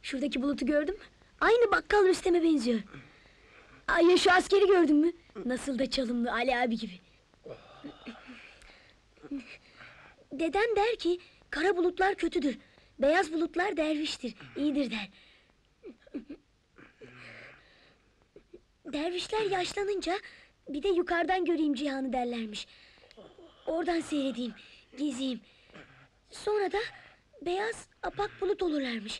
Şuradaki bulutu gördün mü? Aynı bakkal Rüstem'e benziyor. Ay ya şu askeri gördün mü? Nasıl da çalımlı, Ali abi gibi. Dedem der ki, kara bulutlar kötüdür. Beyaz bulutlar derviştir, iyidir der. Dervişler yaşlanınca bir de yukarıdan göreyim cihanı derlermiş. Oradan seyredeyim, gezeyim. Sonra da beyaz apak bulut olurlarmış.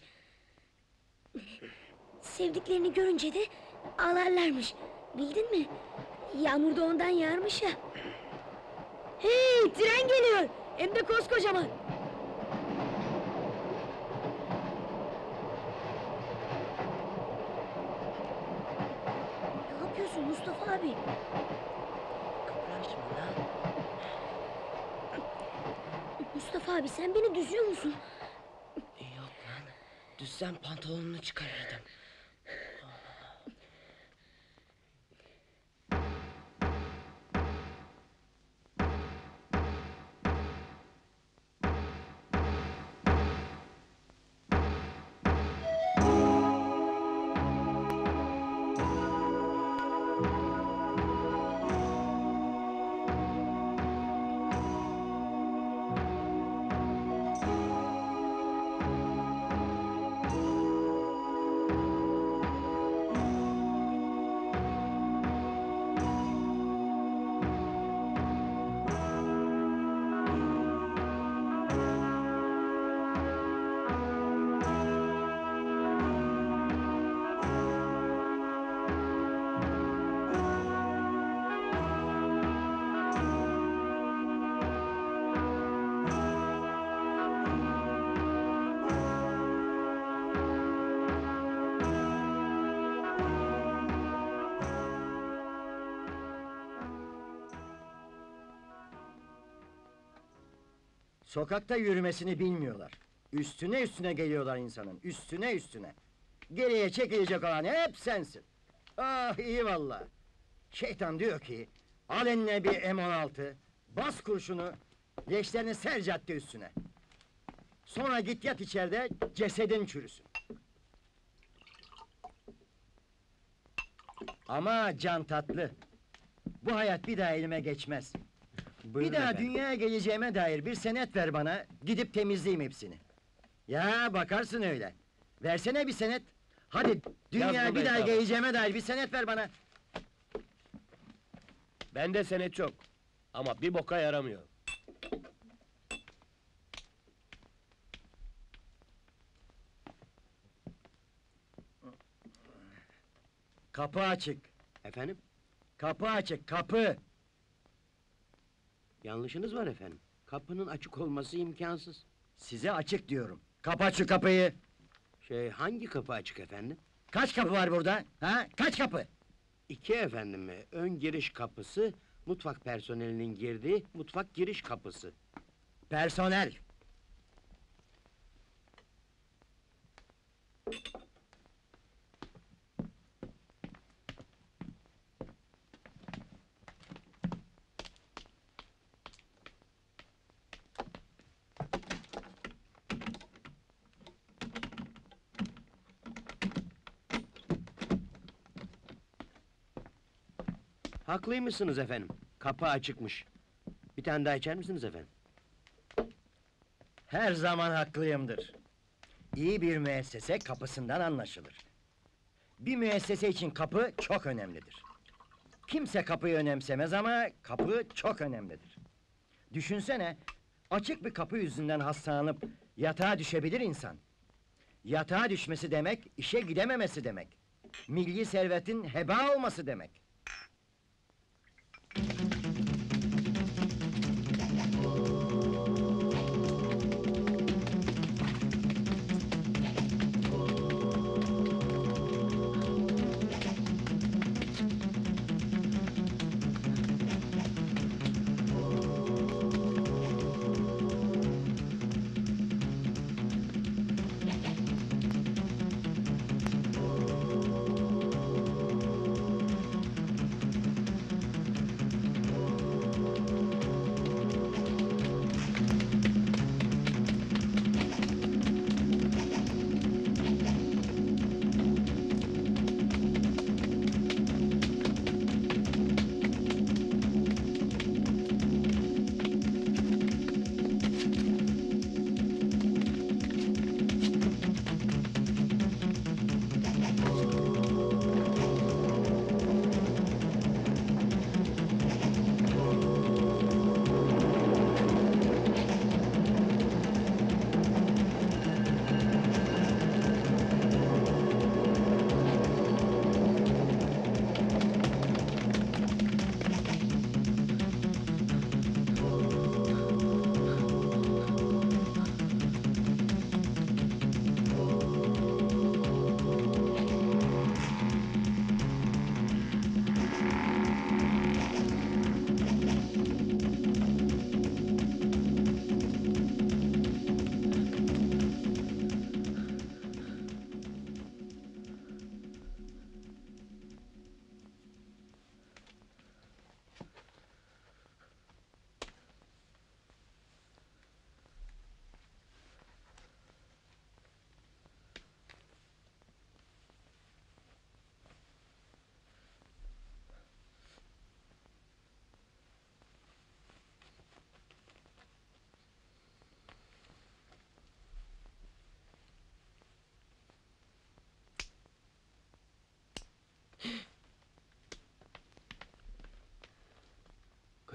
Sevdiklerini görünce de ağlarlarmış. Bildin mi? Yağmur da ondan yağarmış ya. Hey, tren geliyor! Hem de koskocaman! Ne yapıyorsun Mustafa abi? Kıpraşma lan! Mustafa abi, sen beni düzüyor musun? Yok lan! Düşsem pantolonunu çıkarırdım. Sokakta yürümesini bilmiyorlar. Üstüne üstüne geliyorlar insanın, üstüne üstüne. Geriye çekilecek olan hep sensin. Ah, iyi valla! Şeytan diyor ki, al eline bir M16, bas kurşunu, leşlerini ser cadde üstüne. Sonra git yat içeride, cesedin çürüsün. Ama can tatlı. Bu hayat bir daha elime geçmez. Buyurun Bir daha efendim. dünyaya geleceğime dair bir senet ver bana, gidip temizleyeyim hepsini. Ya bakarsın öyle. Versene bir senet. Hadi dünyaya burada bir daha hesabı. geleceğime dair bir senet ver bana. Bende senet çok. Ama bir boka yaramıyor. Kapı açık. Efendim? Kapı açık, kapı! Yanlışınız var efendim. Kapının açık olması imkansız. Size açık diyorum. Kapat şu kapıyı! Hangi kapı açık efendim? Kaç kapı var burada? Ha? Kaç kapı? 2 efendim. Ön giriş kapısı, mutfak personelinin girdiği mutfak giriş kapısı. Personel! Haklıymışsınız efendim. Kapı açıkmış. Bir tane daha içer misiniz efendim? Her zaman haklıyımdır. İyi bir müessese kapısından anlaşılır. Bir müessese için kapı çok önemlidir. Kimse kapıyı önemsemez ama kapı çok önemlidir. Düşünsene, açık bir kapı yüzünden hastalanıp yatağa düşebilir insan. Yatağa düşmesi demek, işe gidememesi demek. Milli servetin heba olması demek.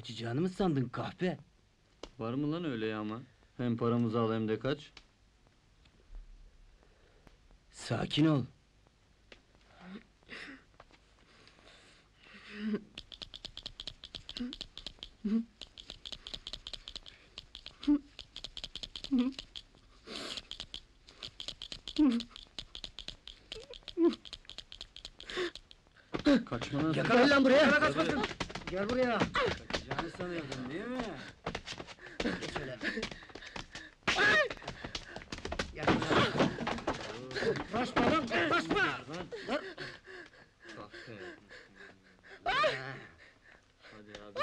Kaçacağını mı sandın kahpe? Var mı lan öyle ya ama? Hem paramızı al hem de kaç. Sakin ol. Kaçma lan. Yakala lan buraya! Gel buraya. Gel buraya! Kaçacağını sanıyordun değil mi? Geç öyle. Yakala. Kaçma lan! Kaçma! Kahpe. Hadi abi.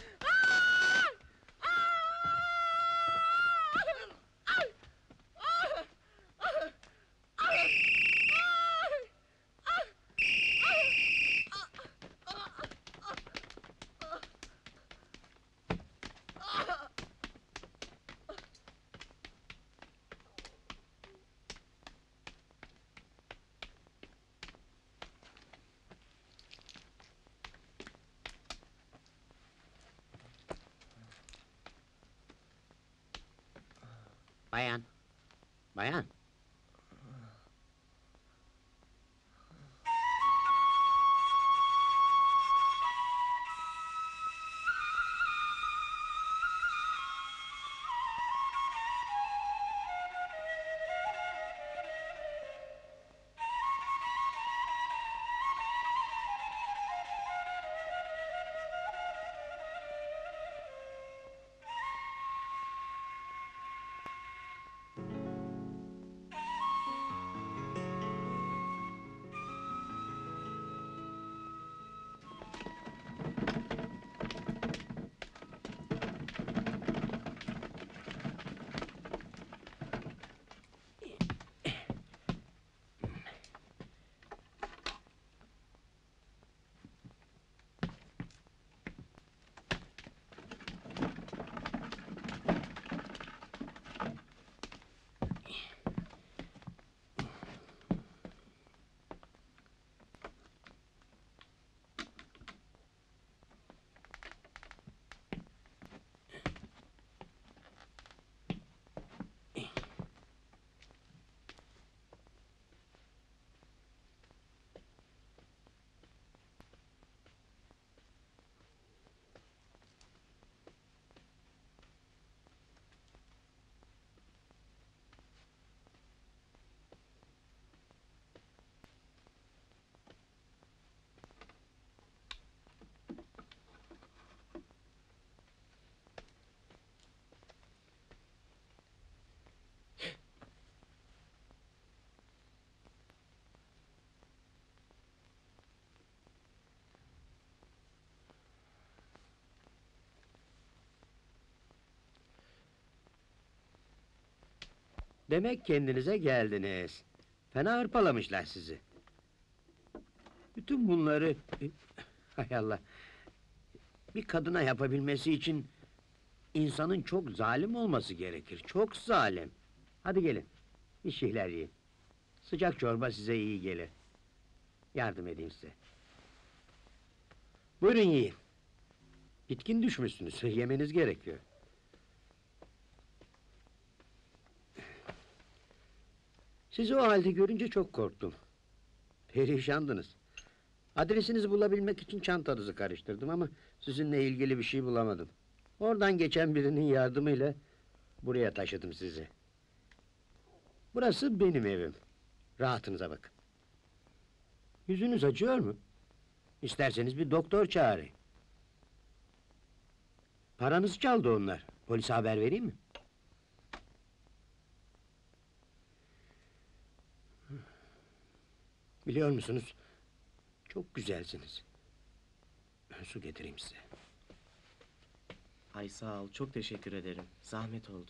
Bayan. Bayan. Demek kendinize geldiniz. Fena hırpalamışlar sizi. Bütün bunları... Hay Allah! Bir kadına yapabilmesi için... ...insanın çok zalim olması gerekir, çok zalim. Hadi gelin, bir şeyler yiyin. Sıcak çorba size iyi gelir. Yardım edeyim size. Buyurun yiyin. Bitkin düşmüşsünüz, yemeniz gerekiyor. Sizi o halde görünce çok korktum. Perişandınız. Adresinizi bulabilmek için çantanızı karıştırdım ama... ...sizinle ilgili bir şey bulamadım. Oradan geçen birinin yardımıyla... ...buraya taşıdım sizi. Burası benim evim. Rahatınıza bakın. Yüzünüz acıyor mu? İsterseniz bir doktor çağırayım. Paranızı çaldı onlar. Polise haber vereyim mi? Biliyor musunuz? Çok güzelsiniz. Su getireyim size. Ay sağ ol, çok teşekkür ederim. Zahmet oldu.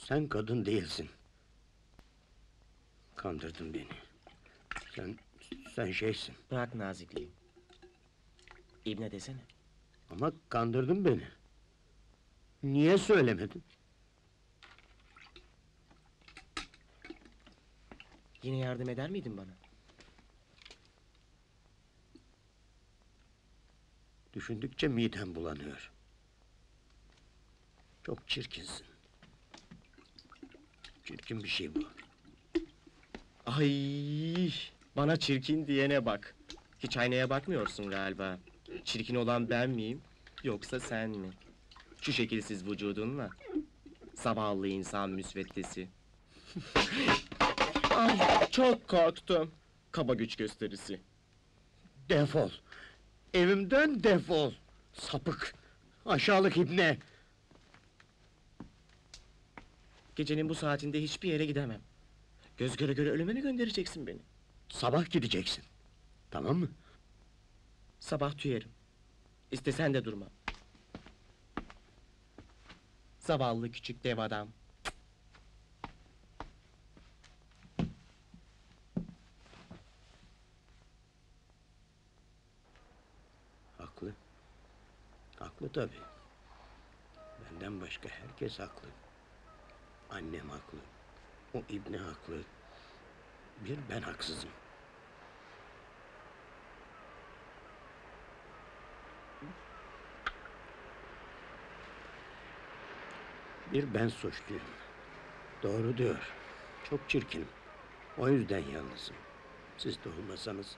Sen kadın değilsin. Kandırdın beni. Sen şeysin. Bırak nazikliği. İbne desene. Ama kandırdın beni. Niye söylemedin? Yine yardım eder miydin bana? Düşündükçe midem bulanıyor. Çok çirkinsin. Çirkin bir şey bu. Ay, bana çirkin diyene bak. Hiç aynaya bakmıyorsun galiba. Çirkin olan ben miyim, yoksa sen mi? Şu şekilsiz vücudunla. Zavallı insan müsveddesi. Ay, çok korktum. Kaba güç gösterisi. Defol! Evimden defol! Sapık! Aşağılık ibne! Gecenin bu saatinde hiçbir yere gidemem. Göz göre göre ölüme mi göndereceksin beni? Sabah gideceksin. Tamam mı? Sabah tüyerim. İstesen de durmam. Zavallı küçük dev adam. Haklı. Haklı tabii. Benden başka herkes haklı. Annem haklı. O ibne haklı. Bir ben haksızım. Bir ben suçluyum. Doğru diyor. Çok çirkinim. O yüzden yalnızım. Siz de olmasanız.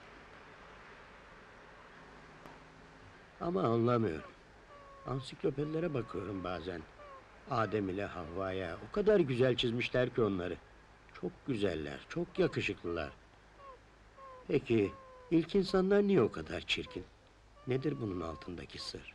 Ama anlamıyorum. Ansiklopedilere bakıyorum bazen. Adem ile Havva'ya o kadar güzel çizmişler ki onları. Çok güzeller, çok yakışıklılar. Peki, ilk insanlar niye o kadar çirkin? Nedir bunun altındaki sır?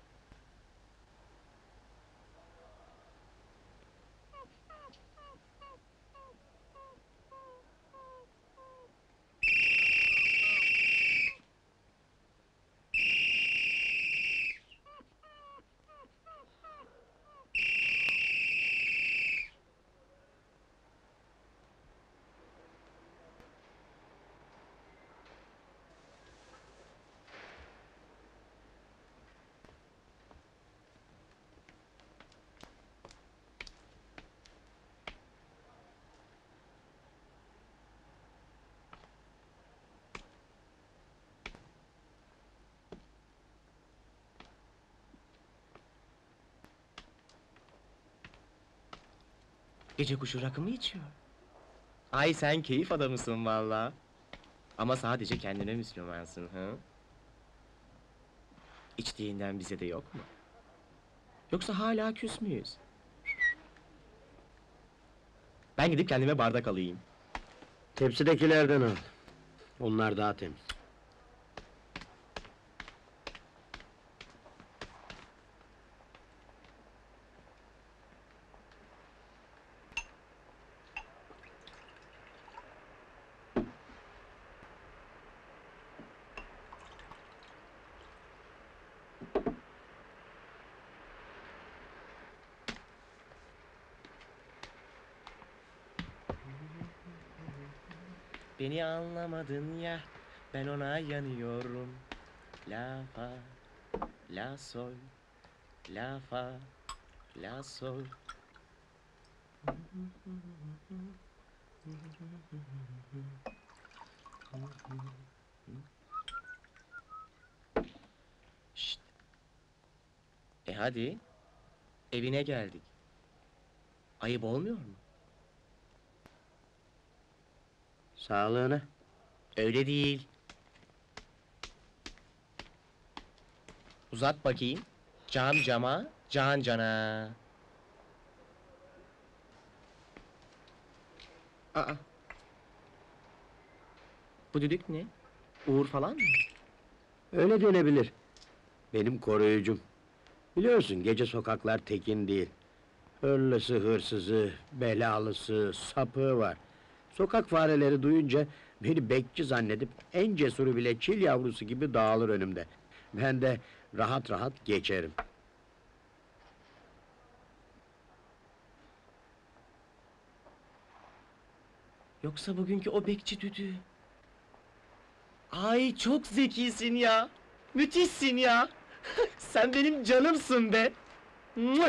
Gece kuşu rakı mı içiyor? Ay sen keyif adamısın valla. Ama sadece kendine Müslümansın ha? İçtiğinden bize de yok mu? Yoksa hala küs müyüz? Ben gidip kendime bardak alayım. Tepsidekilerden al. Onlar daha temiz. Beni anlamadın ya, ben ona yanıyorum. La fa, la sol, la fa, la sol. Şşt. Hadi, evine geldik. Ayıp olmuyor mu? Sağlığına. Öyle değil. Uzat bakayım. Cam cama, can cana. Aa. Bu düdük ne? Uğur falan mı? Öyle denebilir. Benim koruyucum. Biliyorsun gece sokaklar tekin değil. Hırlısı, hırsızı, belalısı, sapığı var. Sokak fareleri duyunca beni bekçi zannedip en cesuru bile çil yavrusu gibi dağılır önümde. Ben de rahat rahat geçerim. Yoksa bugünkü o bekçi düdüğü? Ay çok zekisin ya! Müthişsin ya! Sen benim canımsın be! Mua!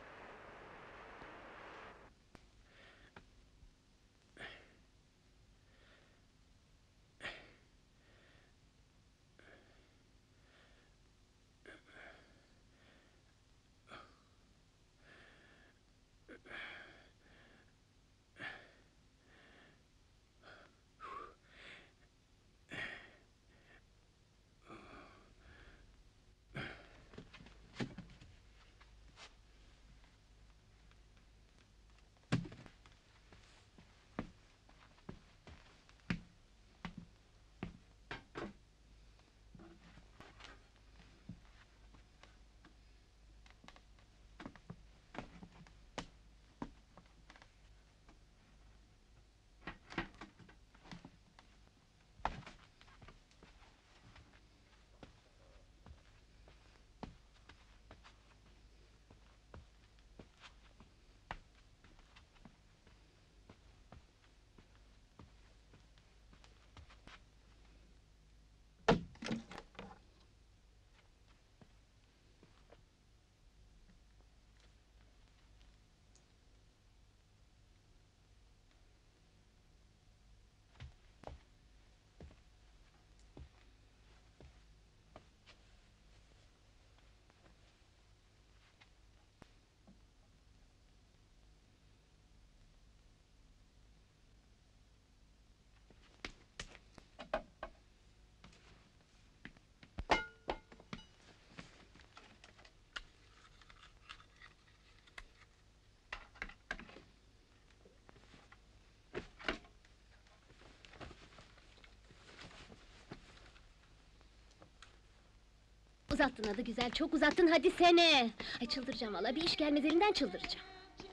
Uzattın adı güzel, çok uzattın, hadi sene! Ay çıldıracağım valla, bir iş gelmez elinden çıldıracağım.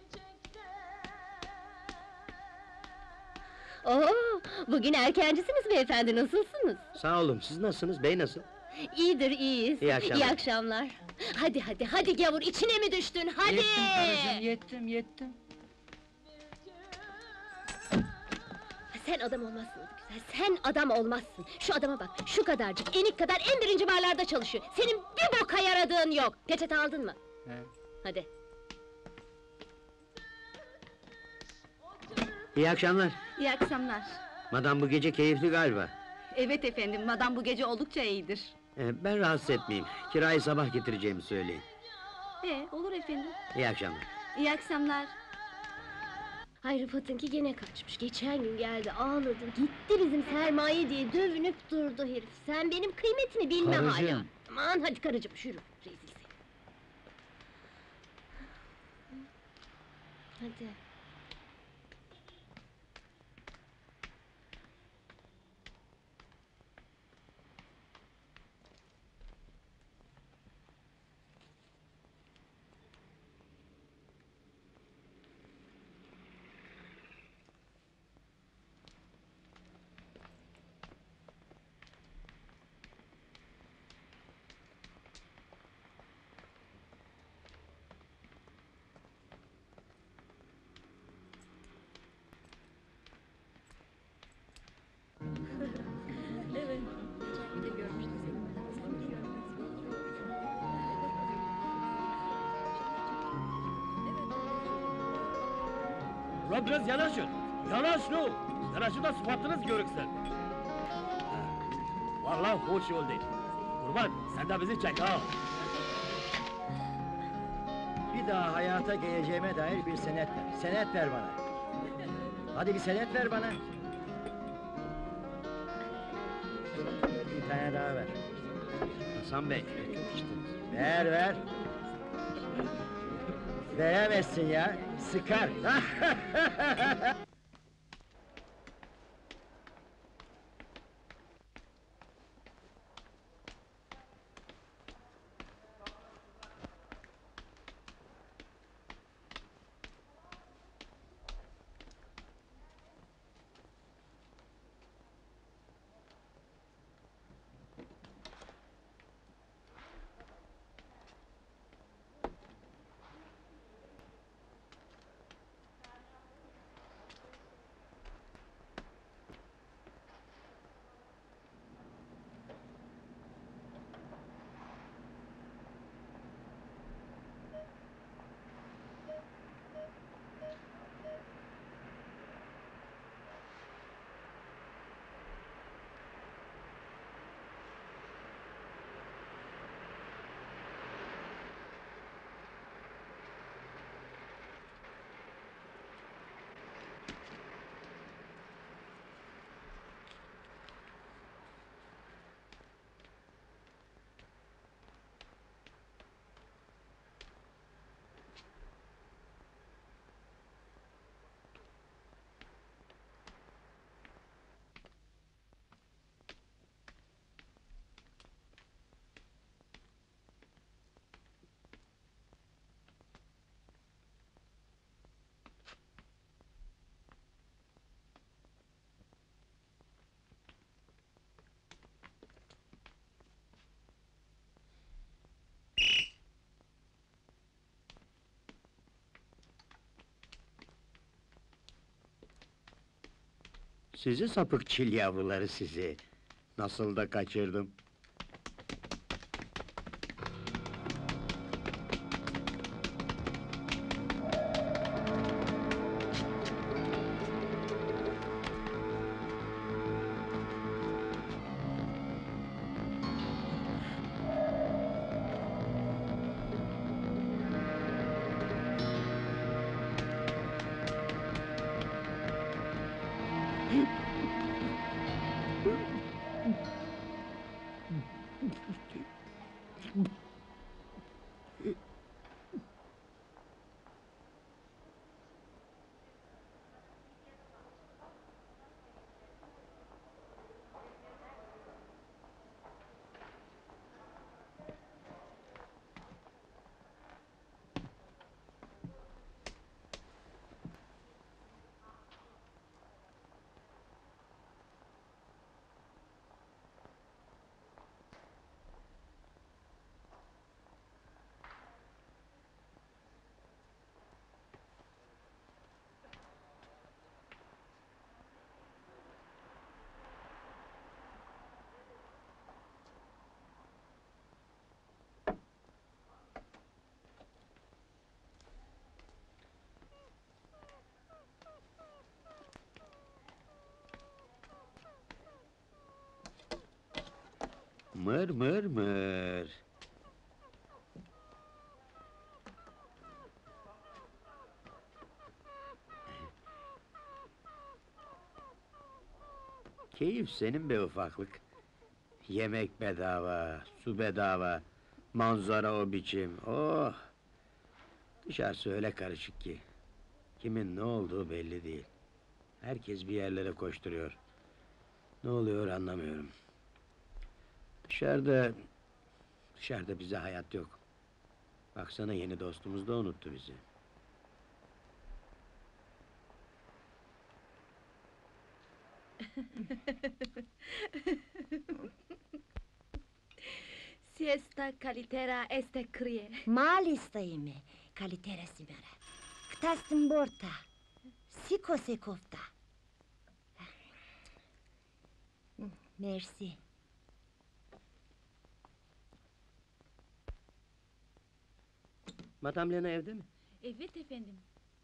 Oo, bugün erkencisiniz beyefendi, nasılsınız? Sağ olun, siz nasılsınız? Bey nasıl? İyidir, iyiyiz. İyi akşamlar. İyi akşamlar. Hadi hadi, hadi gavur, içine mi düştün, hadi! Yettim. Sen adam olmazsın adı güzel, sen adam olmazsın! Şu adama bak, şu kadarcık, enik kadar en birinci barlarda çalışıyor! Senin bir boka yaradığın yok! Peçete aldın mı? He. Hadi. İyi akşamlar. İyi akşamlar. Madam bu gece keyifli galiba. Evet efendim, madam bu gece oldukça iyidir. Ben rahatsız etmeyeyim. Kirayı sabah getireceğimi söyleyin. Olur efendim. İyi akşamlar. İyi akşamlar. Hay Rıfat'ınki gene kaçmış, geçen gün geldi ağladı, gitti bizim sermaye diye dövünüp durdu herif. Sen benim kıymetimi bilme hala. Karıcığım. Aman hadi karıcığım, yürü, rezil seni. Hadi. Ulan biraz yanaşın! Yanaşın o! Yanaşın da sıfatınız görüksün! Vallahi hoş oldu! Kurban, sen de bizi çek ha! Bir daha hayata geleceğime dair bir senet ver. Senet ver bana. Hadi bir senet ver bana. Bir tane daha ver. Hasan Bey, çok içtiniz. Ver. Veremezsin ya. Sıkar. Sizi sapık çil yavruları sizi! Nasıl da kaçırdım! Mır mır mır! Keyif senin be ufaklık! Yemek bedava, su bedava, manzara o biçim, oh! Dışarısı öyle karışık ki, kimin ne olduğu belli değil. Herkes bir yerlere koşturuyor. Ne oluyor anlamıyorum. Dışarıda bize hayat yok. Baksana yeni dostumuz da unuttu bizi. Si esta calitera este crie. Mali stajemy, kalitera simera. Ktastim borta. Siko sekofta. Merci. Madame Lena evde mi? Evet efendim.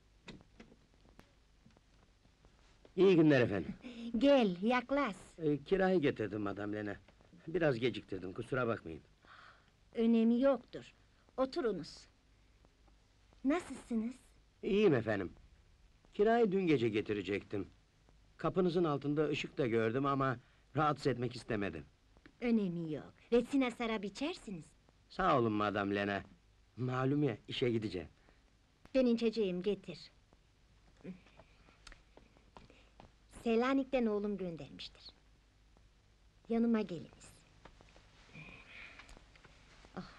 İyi günler efendim. Gel, yaklaş. Kirayı getirdim Madame Lena. Biraz geciktirdim, kusura bakmayın. Önemi yoktur. Oturunuz. Nasılsınız? İyiyim efendim. Kirayı dün gece getirecektim. Kapınızın altında ışık da gördüm ama rahatsız etmek istemedim. Önemi yok. Resina sarap içersiniz. Sağ olun Madame Lena. Malum ya, işe gideceğim. Ben içeceğim, getir. Selanik'ten oğlum göndermiştir. Yanıma geliniz. Ah.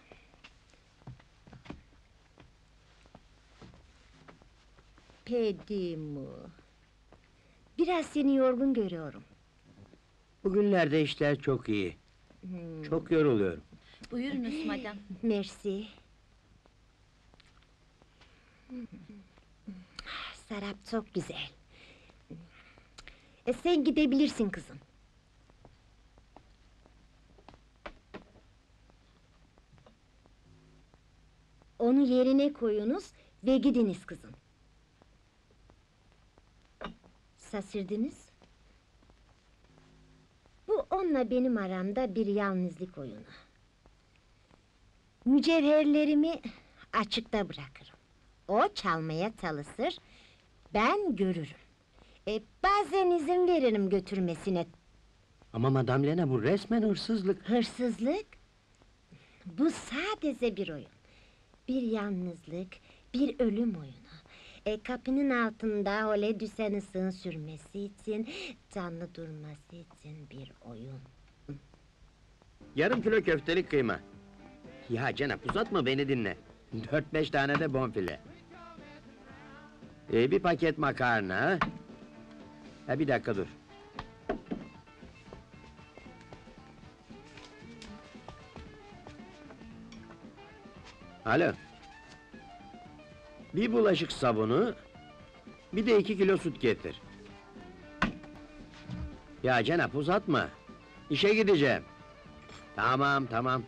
Pedimu. Biraz seni yorgun görüyorum. Bugünlerde işler çok iyi. Çok yoruluyorum. Buyurunuz madam. Merci. Sarap çok güzel. Sen gidebilirsin kızım. Onu yerine koyunuz ve gidiniz kızım. Şaşırdınız? Bu onunla benim aramda bir yalnızlık oyunu. Mücevherlerimi açıkta bırakırım. O çalmaya çalışır, ben görürüm. Bazen izin veririm götürmesine. Ama Madame Lena, bu resmen hırsızlık. Hırsızlık? Bu sadece bir oyun. Bir yalnızlık, bir ölüm oyunu. Kapının altında öyle düşen ısığın sürmesi için, canlı durması için bir oyun. Yarım kilo köftelik kıyma. Ya Cenap, uzatma, beni dinle. 4-5 tane de bonfile. Bir paket makarna. Bir dakika dur. Alo. Bir bulaşık sabunu, bir de 2 kilo süt getir. Ya Cenap uzatma. İşe gideceğim. Tamam, tamam.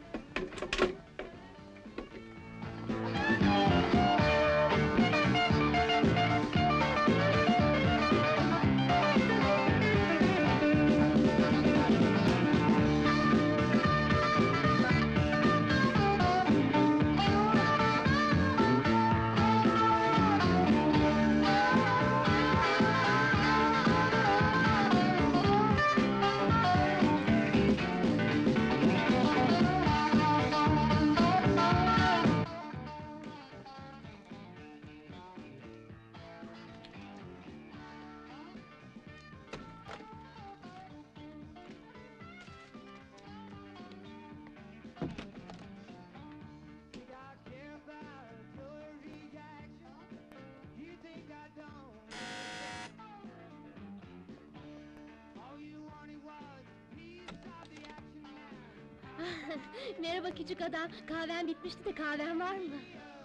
Merhaba küçük adam, kahven bitmişti de kahven var mı?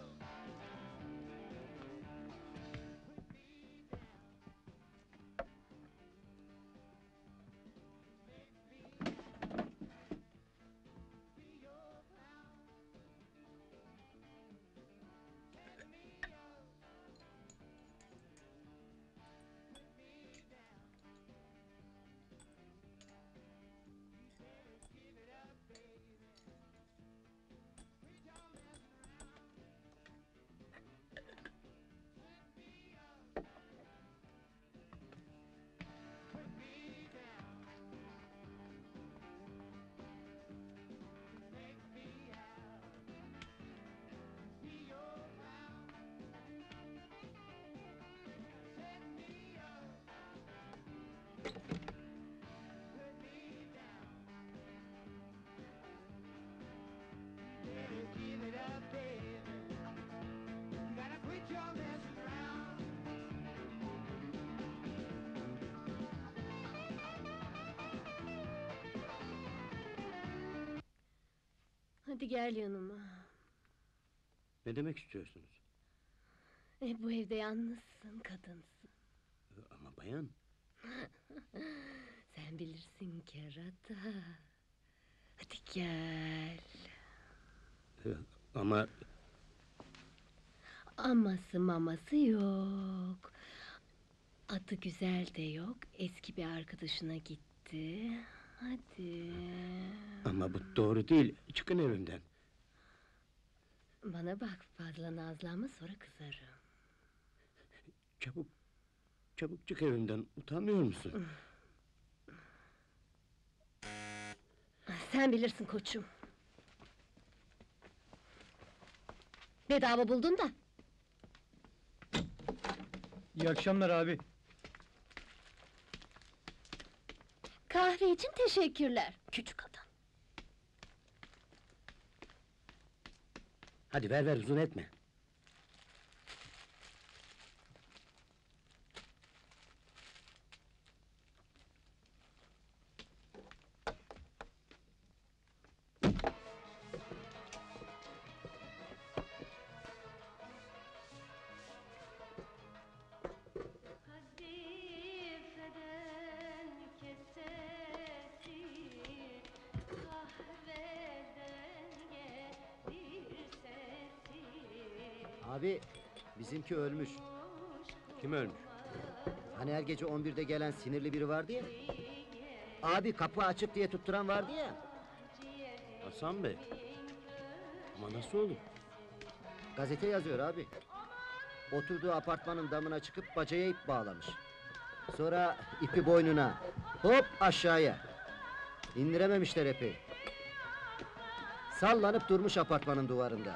Hadi gel yanıma. Ne demek istiyorsunuz? Bu evde yalnızsın, kadınsın. Ama bayan, Sen bilirsin kerata. Hadi gel. ama Aması maması yok. Adı güzel de yok. Eski bir arkadaşına gitti. Hadi. ama bu doğru değil. Çıkın evimden. Bana bak, fazla nazlanma sonra kızarım. Çabuk, çabuk çık evimden. Utanmıyor musun? Sen bilirsin koçum. Bedava buldun da. İyi akşamlar abi. Kahve için teşekkürler. Küçük adam. Hadi ver uzun etme. Kadifeden kesesi, kahveden gelir sesi. Abi, bizimki ölmüş. Kim ölmüş? Hani her gece 11'de gelen sinirli biri vardı ya. Abi kapı açık diye tutturan vardı ya. Hasan Bey. Ama nasıl olur? Gazete yazıyor abi. Oturduğu apartmanın damına çıkıp bacaya ip bağlamış. Sonra ipi boynuna, hop aşağıya. İndirememişler epey. Sallanıp durmuş apartmanın duvarında.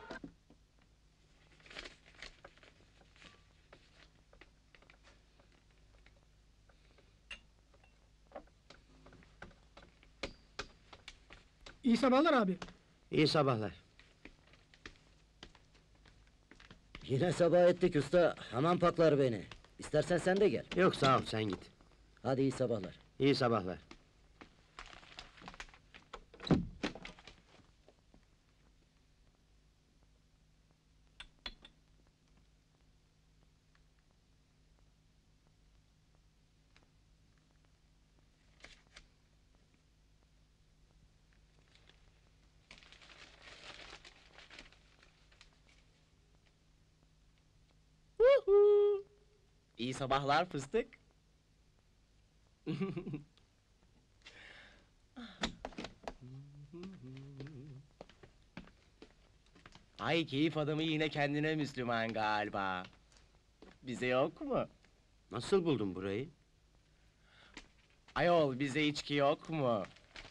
İyi sabahlar abi. İyi sabahlar. Yine sabah ettik usta, aman paklar beni. İstersen sen de gel. Yok sağ ol, sen git. Hadi iyi sabahlar. İyi sabahlar. İyi sabahlar fıstık. Ay keyif adamı yine kendine Müslüman galiba. Bize yok mu? Nasıl buldun burayı? Ayol bize içki yok mu?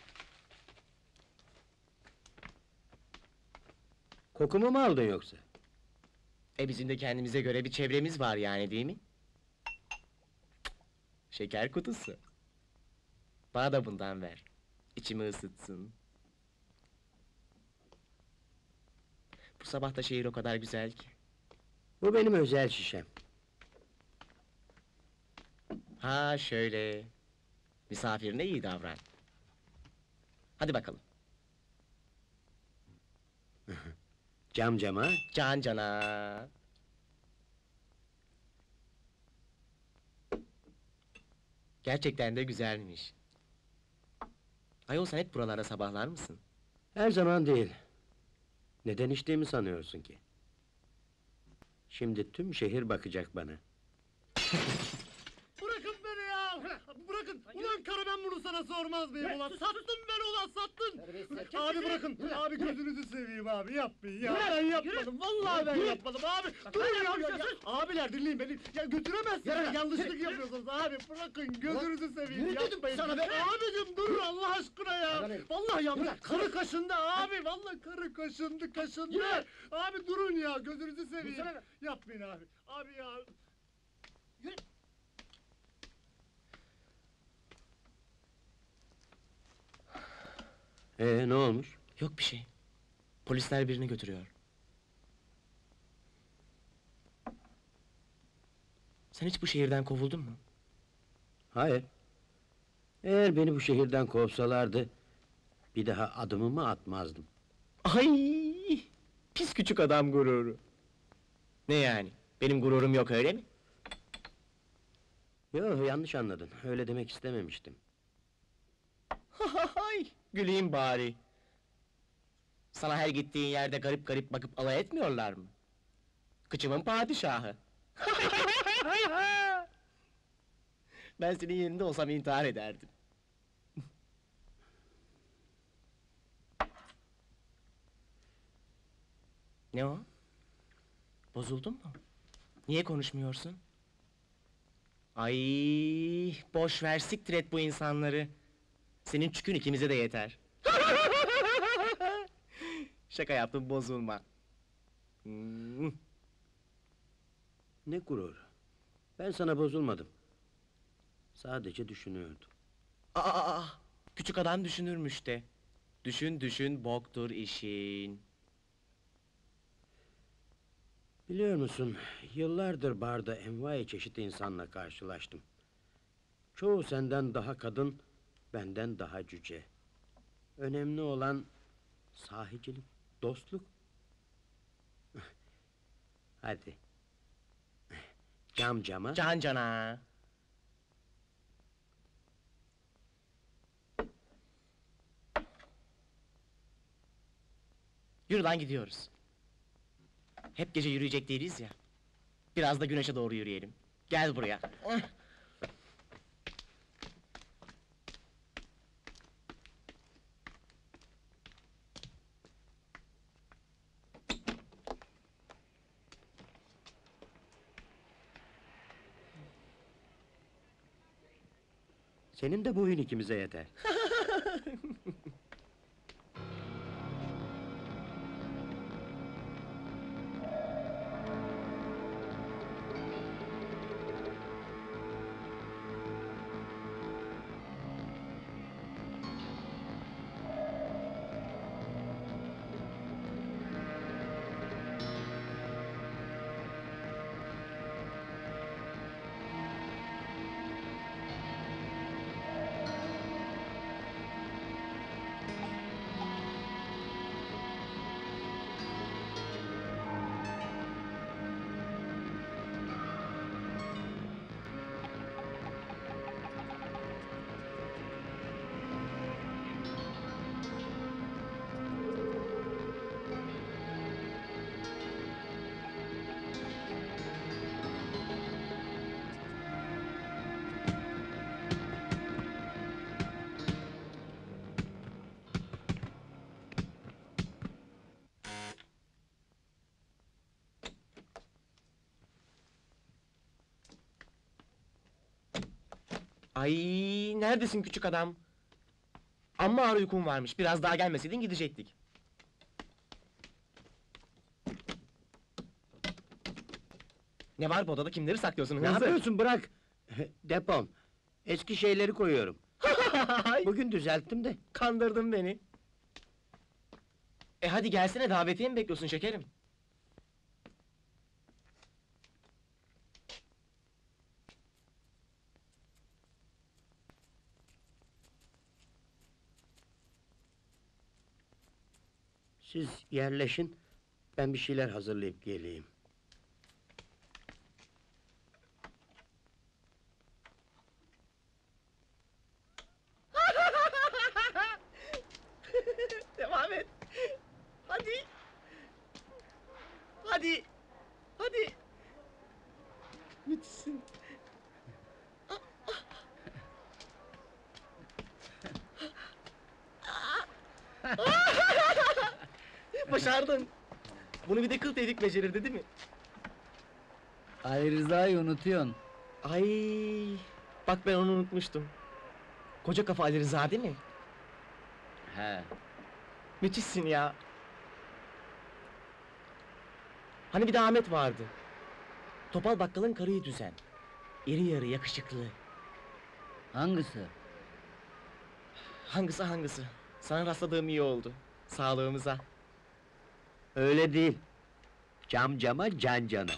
Kokumu mu aldın yoksa? Bizim de kendimize göre bir çevremiz var yani değil mi? Şeker kutusu. Bana da bundan ver. İçimi ısıtsın. Bu sabah da şehir o kadar güzel ki. Bu benim özel şişem. Ha şöyle. Misafirine iyi davran. Hadi bakalım. Cam cama. Can cana. Gerçekten de güzelmiş. Ayol sen hep buralara sabahlar mısın? Her zaman değil. Neden içtiğimi sanıyorsun ki? Şimdi tüm şehir bakacak bana. Bırakın beni ya! Bırakın! Ulan karı ben bunu sana sormaz mıyım ulan? Sattın beni ulan sattın! Abi bırakın! Abi gözünüzü seveyim abi yapmayın ya! Ben yapmadım! Vallahi ben yapmadım abi! Durun ya! Abiler dinleyin beni! Ya götüremezsiniz! Yanlışlık yapıyorsunuz abi! Bırakın gözünüzü seveyim yapmayın! Abicim durun Allah aşkına ya! Vallahi yanlış! Karı kaşındı abi! Vallahi karı kaşındı! Abi durun ya! Gözünüzü seveyim! Yapmayın abi! Abi ya! Ne olmuş? Yok bir şey. Polisler birini götürüyor. Sen hiç bu şehirden kovuldun mu? Hayır. Eğer beni bu şehirden kovsalardı... ...bir daha adımımı atmazdım. Ay! Pis küçük adam gururu. Ne yani? Benim gururum yok öyle mi? Yo, yanlış anladın. Öyle demek istememiştim. Hay! Güleyim bari. Sana her gittiğin yerde garip garip bakıp alay etmiyorlar mı? Kıçımın padişahı. Ben senin yerinde olsam intihar ederdim. Ne o? Bozuldun mu? Niye konuşmuyorsun? Ay, boş ver siktir et bu insanları. Senin çükün ikimize de yeter. Şaka yaptım bozulma. Hmm. Ne gurur. Ben sana bozulmadım. Sadece düşünüyordum. Aa, küçük adam düşünürmüş de. Düşün düşün boktur işin. Biliyor musun, yıllardır barda envai çeşit insanla karşılaştım. Çoğu senden daha kadın, benden daha cüce. Önemli olan sahicilik, dostluk. Hadi. Cam cama. Can cana. Yürü lan gidiyoruz. Hep gece yürüyecek değiliz ya. Biraz da güneşe doğru yürüyelim. Gel buraya. Senin de boyun ikimize yeter. Ay neredesin küçük adam? Amma ağır uykum varmış. Biraz daha gelmeseydin gidecektik. Ne var bu odada, kimleri saklıyorsun Ne hınzır? yapıyorsun, bırak! Depom. Eski şeyleri koyuyorum. Ay, Bugün düzelttim de. kandırdın beni. Hadi gelsene, davetiye mi bekliyorsun şekerim? Siz yerleşin, ben bir şeyler hazırlayıp geleyim. Devam et. Hadi. Hadi. Hadi. Müthişsin. Başardın. Bunu bir de kıl tevfik becerirdi değil mi? Ali Rıza'yı unutuyorsun. Ay, bak ben onu unutmuştum. Koca kafa Ali Rıza değil mi? He. Müthişsin ya. Hani bir de Ahmet vardı. Topal bakkalın karıyı düzen. İri yarı yakışıklı. Hangisi? Hangisi? Sana rastladığım iyi oldu. Sağlığımıza. Öyle değil. Cam cama, can cana.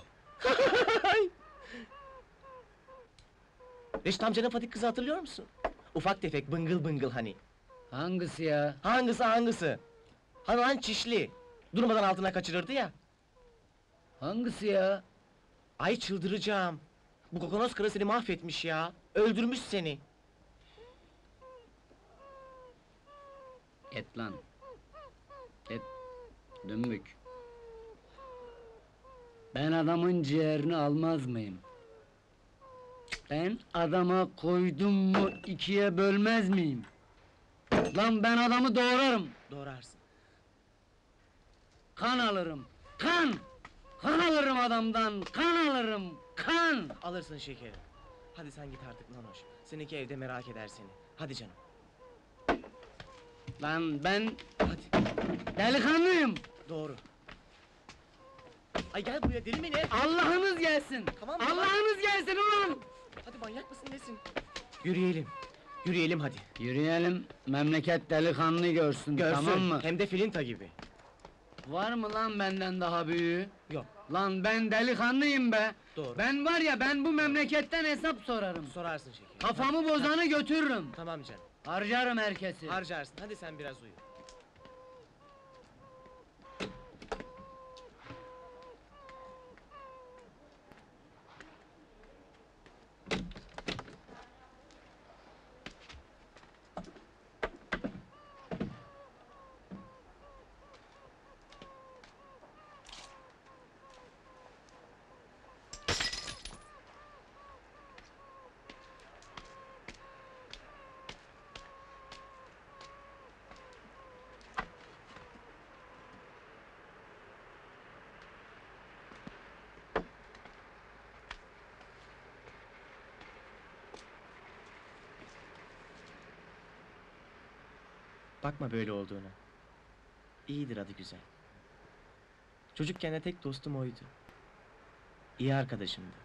Reşit amcanın Fadik kızı hatırlıyor musun? Ufak tefek, bıngıl bıngıl hani. Hangisi ya? Hangisi? Hani lan çişli. Durmadan altına kaçırırdı ya. Hangisi ya? Ay çıldıracağım. Bu kokonos karı seni mahvetmiş ya. Öldürmüş seni. Et lan. Et. Dümbük. Ben adamın ciğerini almaz mıyım? Ben adama koydum mu ikiye bölmez miyim? Lan ben adamı doğrarım. Doğrarsın. Kan alırım. Kan! Kan alırım adamdan. Kan alırım. Kan! Alırsın şekerim. Hadi sen git artık Nanoş. Seninki evde merak eder seni. Hadi canım. Lan ben Hadi. delikanlıyım. Doğru. Ay gel buraya, deli mi ne? Allah'ınız gelsin. Tamam mı? Allah'ınız gelsin ulan. Hadi manyak mısın nesin? Yürüyelim. Yürüyelim hadi. Yürüyelim, memleket delikanlı görsün, Görsün. tamam mı? Hem de filinta gibi. Var mı lan benden daha büyüğü? Yok. Lan ben delikanlıyım be! Doğru. Ben var ya, ben bu memleketten hesap sorarım. Sorarsın şekerim. Kafamı bozanı götürürüm. Tamam canım. Harcarım herkesi. Harcarsın. Hadi sen biraz uyu. Bakma böyle olduğuna. İyidir adı güzel. Çocukken de tek dostum oydu. İyi arkadaşımdı.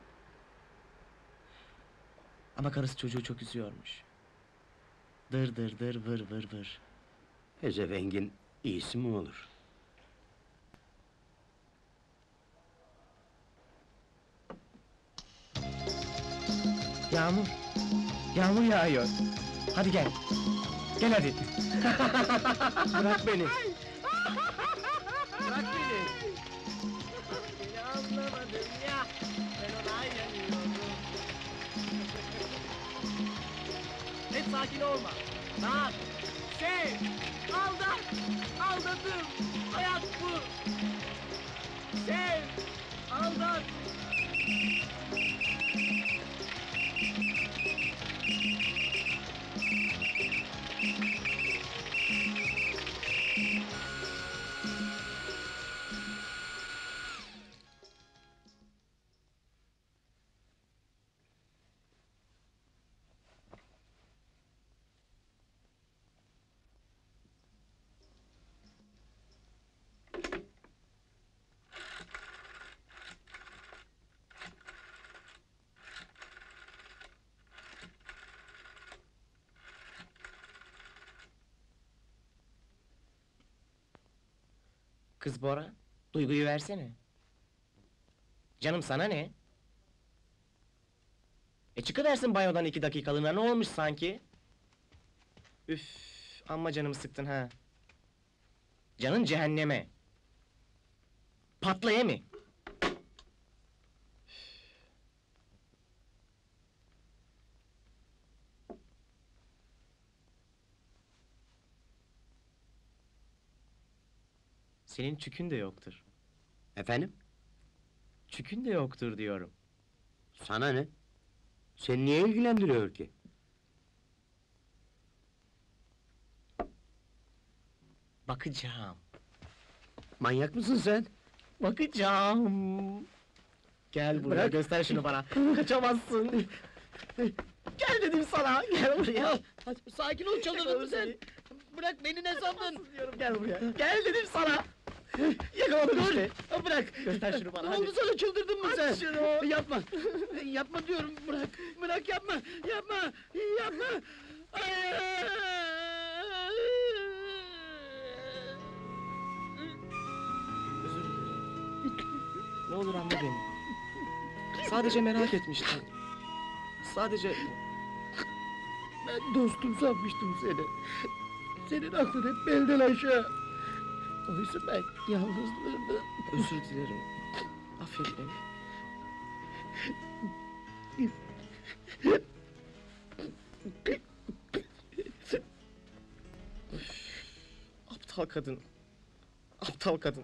Ama karısı çocuğu çok üzüyormuş. Dır dır dır vır vır vır. Ezevengin iyisi mi olur? Yağmur. Yağmur yağıyor. Hadi gel. Gel hadi. Bırak beni! Bırak beni. Beni anlamadın ya. Ben ona yanıyorum. Hep sakin olma. Rahat. Sev. Aldat. Aldatım. Hayat bu. Sev. Aldat. Kız Bora, Duygu'yu versene. Canım sana ne? Çıkıversin banyodan 2 dakikalığına, ne olmuş sanki? Üf, amma canımı sıktın ha. Canın cehenneme. Patlaya mı? Senin çükün de yoktur. Efendim? Çükün de yoktur diyorum. Sana ne? Seni niye ilgilendiriyor ki? Bakacağım. Manyak mısın sen? Bakacağım. Gel buraya, Bırak. göster şunu bana. Kaçamazsın. Gel dedim sana, gel buraya. Sakin ol, çıldırdın mı sen? Bırak beni, ne sandın? Diyorum, gel buraya. Gel dedim sana. Yakaladım işte. Bırak! Göster şunu bana, Ne oldu hadi. sana, çıldırdın mı sen? Aç şunu. Yapma! Yapma diyorum, bırak! Bırak, yapma! Yapma! Yapma! Özür dilerim. Ne olur anla beni. Sadece merak etmiştim. Sadece... Ben dostum sanmıştım seni. Senin aklın hep belden aşağı. Oysa ben yalnızlığımda... Özür dilerim. Affet beni. Aptal kadın. Aptal kadın.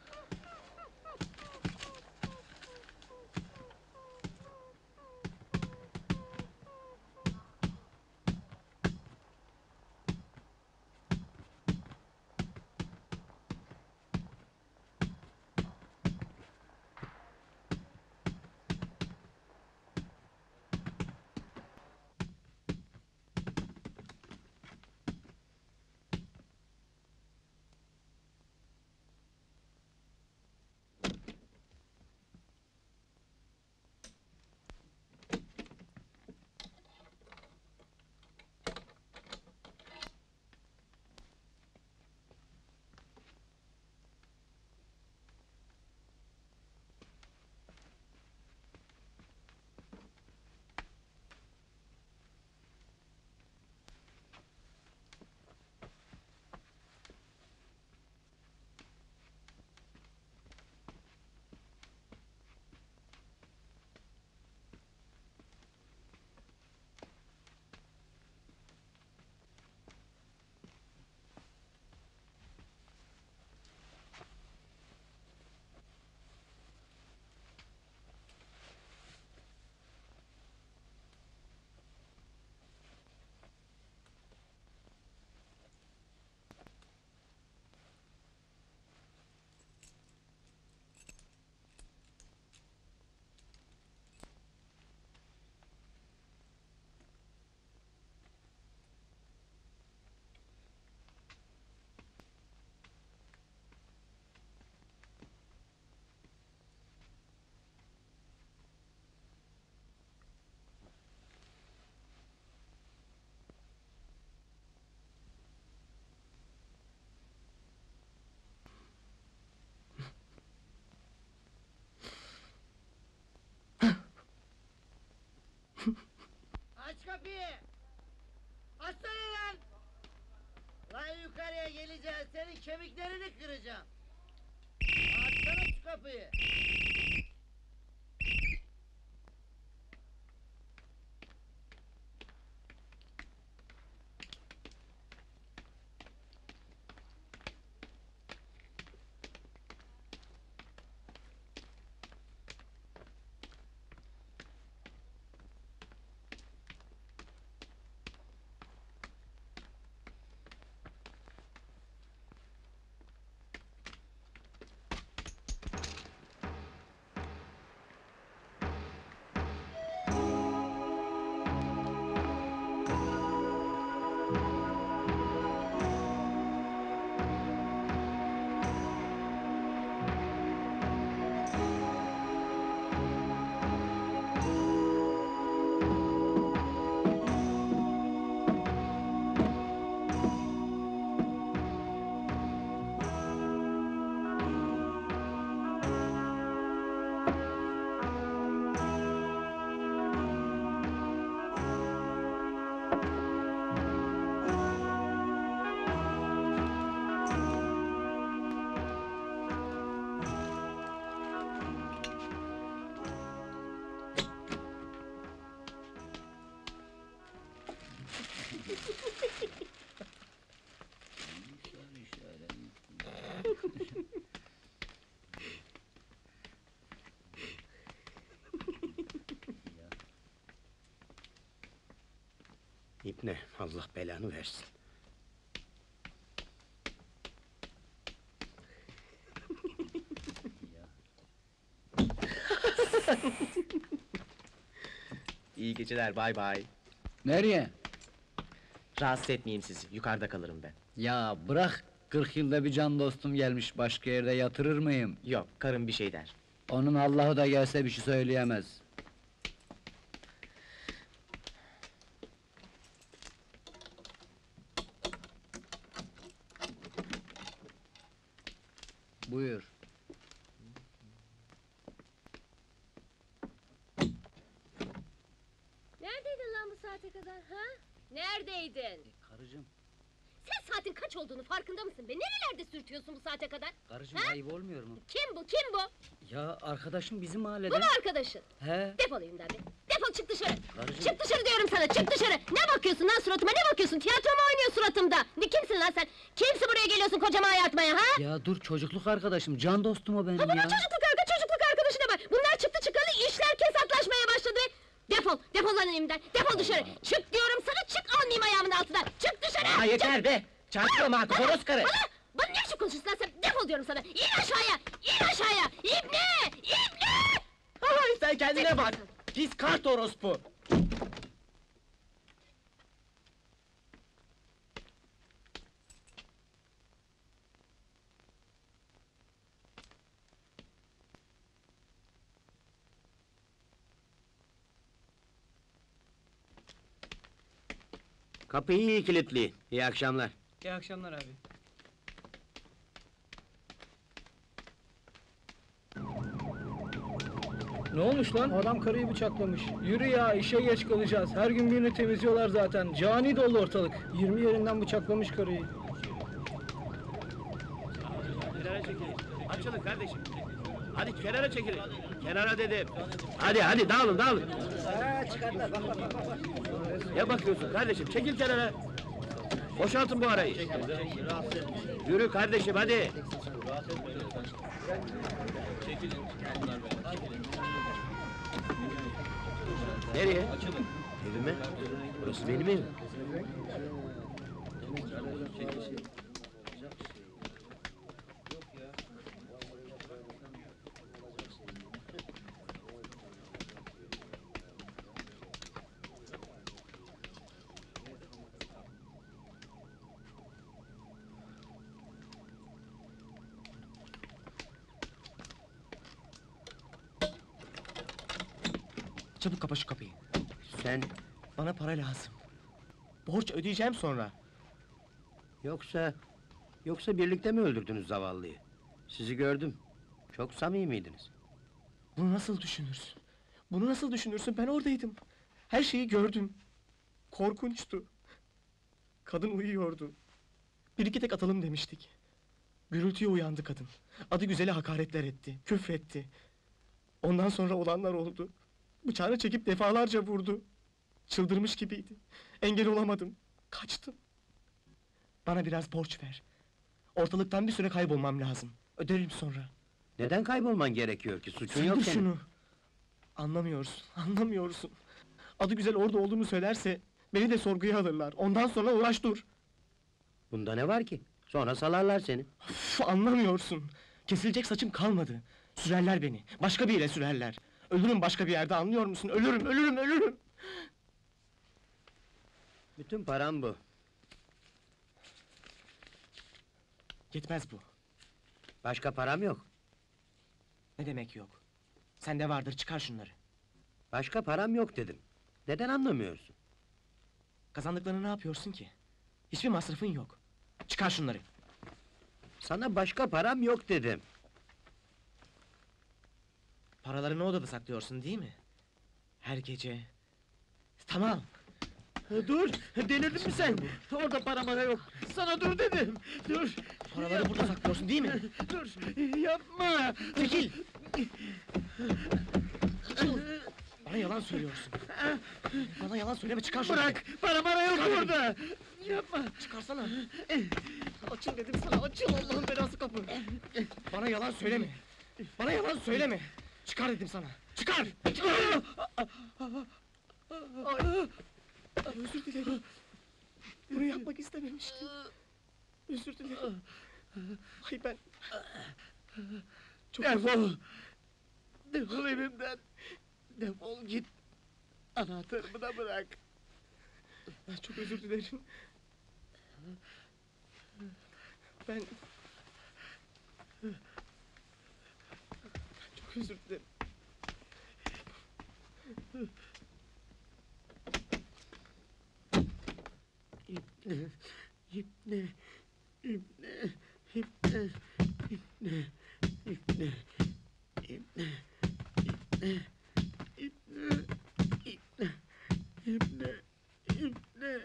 Aç kapıyı! Açsana lan! Lan yukarıya geleceğiz, senin kemiklerini kıracağım! Açsana şu kapıyı! İbne, Allah belanı versin. İyi geceler, bay bay. Nereye? Rahatsız etmeyeyim sizi, yukarıda kalırım ben. Ya bırak, 40 yılda bir can dostum gelmiş, başka yerde yatırır mıyım? Yok, karım bir şey der. Onun Allah'ı da gelse bir şey söyleyemez. Buyur. Neredeydin lan bu saate kadar ha? Neredeydin? Karıcığım, Sen saatin kaç olduğunu farkında mısın be? Nerelerde sürtüyorsun bu saate kadar? karıcığım Ha? ayıp olmuyor mu? Kim bu, kim bu? Ya arkadaşım bizim Bu mahallede. mu arkadaşın? He, Defol evimden be! Defol çık dışarı! karıcığım. Çık dışarı diyorum sana, çık dışarı! Ne bakıyorsun lan suratıma, ne bakıyorsun? Tiyatro mu oynuyor suratımda? Ne kimsin lan sen? Kimsin buraya geliyorsun kocama ayartmaya ha? Ya dur, çocukluk arkadaşım, can dostum o benim Ha bunun ya. çocukluk arkadaşına bak! Bunlar çıktı çıkalı işler kesatlaşmaya başladı! Defol, defol lan evimden, defol dışarı! Çık diyorum sana, çık almayayım ayağımın altından! Çık dışarı! Aa, yeter be! Çarpma artık, horoz karı! Bana ne biçim konuşuyorsun lan sen? Defol diyorum sana! İn aşağıya! İn aşağıya! İbne! İbne! Ay, sen kendine bak! Pis kart orospu! Kapıyı iyi kilitli. İyi akşamlar. İyi akşamlar abi. Ne olmuş lan? Adam karıyı bıçaklamış. Yürü ya, işe geç kalacağız. Her gün birini temizliyorlar zaten. Cani dolu ortalık. 20 yerinden bıçaklamış karıyı. Kenara çekilin. Açılın kardeşim. Hadi kenara çekilin. Kenara dedim. Hadi dağılın dağılın. Ne bakıyorsun kardeşim? Çekil kenara. Boşaltın bu arayı. Yürü kardeşim hadi. Nereye? Evime. Burası benim evim. Çabuk kapa şu kapıyı. Sen Bana para lazım. Borç ödeyeceğim sonra. yoksa birlikte mi öldürdünüz zavallıyı? Sizi gördüm. Çok samimiydiniz. Bunu nasıl düşünürsün? Bunu nasıl düşünürsün? Ben oradaydım. Her şeyi gördüm. Korkunçtu. Kadın uyuyordu. Bir iki tek atalım demiştik. Gürültüye uyandı kadın. Adı güzeli hakaretler etti, küfretti. Ondan sonra olanlar oldu. Bıçağını çekip defalarca vurdu. Çıldırmış gibiydi. Engel olamadım. Kaçtım. Bana biraz borç ver. Ortalıktan bir süre kaybolmam lazım. Öderim sonra. Neden kaybolman gerekiyor ki? Suçun yok Söndür senin. şunu. Anlamıyorsun, anlamıyorsun. Adı güzel orada olduğumu söylerse beni de sorguya alırlar. Ondan sonra uğraş dur. Bunda ne var ki? Sonra salarlar seni. Üf, anlamıyorsun. Kesilecek saçım kalmadı. Sürerler beni. Başka bir yere sürerler. Ölürüm başka bir yerde, anlıyor musun? Ölürüm, ölürüm, ölürüm. Bütün param bu. Yetmez bu. Başka param yok. Ne demek yok? Sende vardır, çıkar şunları. Başka param yok dedim. Neden anlamıyorsun? Kazandıklarını ne yapıyorsun ki? Hiçbir masrafın yok. Çıkar şunları. Sana başka param yok dedim. Paralarını odada saklıyorsun değil mi? Her gece. Tamam. Dur, delirdin mi sen? Orada para yok. Sana dur dedim. Dur, Paraları burada saklıyorsun değil mi? dur, yapma. Çekil! Bana yalan söylüyorsun. Bana yalan söyleme, çıkar şunu. Bırak! Para yok Çıkar dedim. burada! Yapma! Çıkarsana. Açıl dedim sana, açıl Allah'ın belası kapı. Bana yalan söyleme. Bana yalan söyleme. Çıkar dedim sana. Çıkar! Çıkar! Ay, özür dilerim. Bunu yapmak istememiştim. Özür dilerim. Ay ben... Çok Defol! Defol evimden! Defol git! Anahtarımı da bırak! Ben çok özür dilerim. Ben... Çok özür dilerim. İbne! İbne! İbne! İbne! İbne! İbne! İbne! İbne! İbne! İbne! İbne! İbne!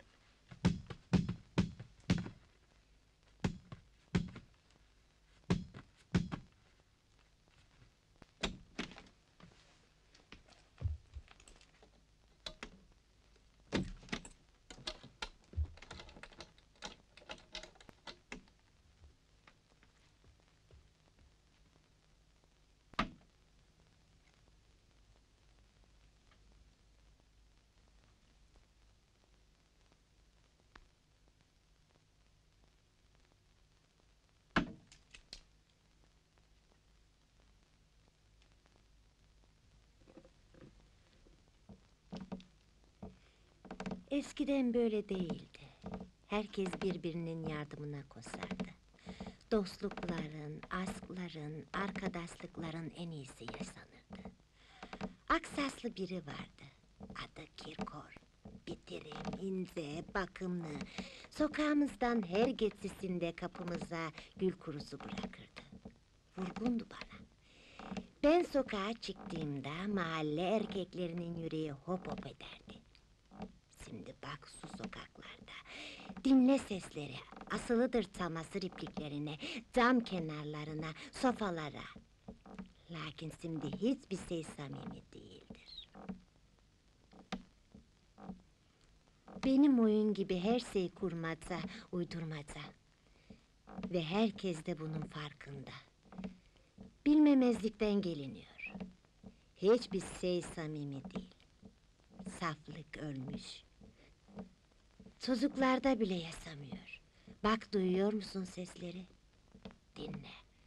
Eskiden böyle değildi. Herkes birbirinin yardımına koşardı. Dostlukların, aşkların, arkadaşlıkların en iyisi yaşanırdı. Aksaslı biri vardı. Adı Kirkor. Bitirim, ince, bakımlı. Sokağımızdan her geçişinde kapımıza gül kurusu bırakırdı. Vurgundu bana. Ben sokağa çıktığımda mahalle erkeklerinin yüreği hop hop ederdi. Şimdi bak şu sokaklarda, dinle sesleri, asılıdır çamaşır ipliklerine, cam kenarlarına, sofalara. Lakin şimdi hiçbir şey samimi değildir. Benim oyun gibi her şey kurmaca, uydurmaca. Ve herkes de bunun farkında. Bilmemezlikten geliniyor. Hiçbir şey samimi değil. Saflık ölmüş. Çocuklarda bile yaşamıyor. Bak, duyuyor musun sesleri? Dinle.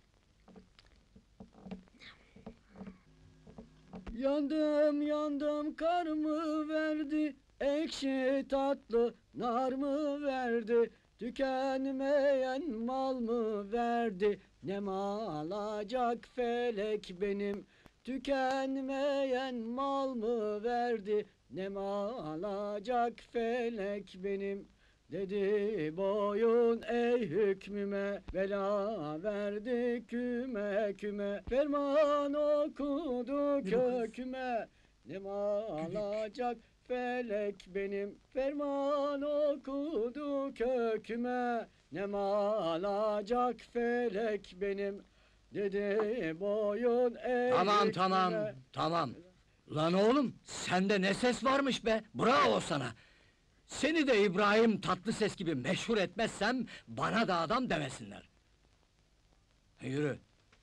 Yandım yandım kar mı verdi, ekşi tatlı nar mı verdi, tükenmeyen mal mı verdi, ne mal alacak felek benim, tükenmeyen mal mı verdi, ne mal alacak felek benim. Dedi boyun ey hükmüme, bela verdi küme küme, ferman okudu köküme, ne mal alacak felek benim, ferman okudu köküme, ne mal alacak felek benim. Dedi boyun ey Tamam hükmüme. tamam. Lan oğlum, sende ne ses varmış be, bravo sana! Seni de İbrahim Tatlıses gibi meşhur etmezsem, bana da adam demesinler. Yürü.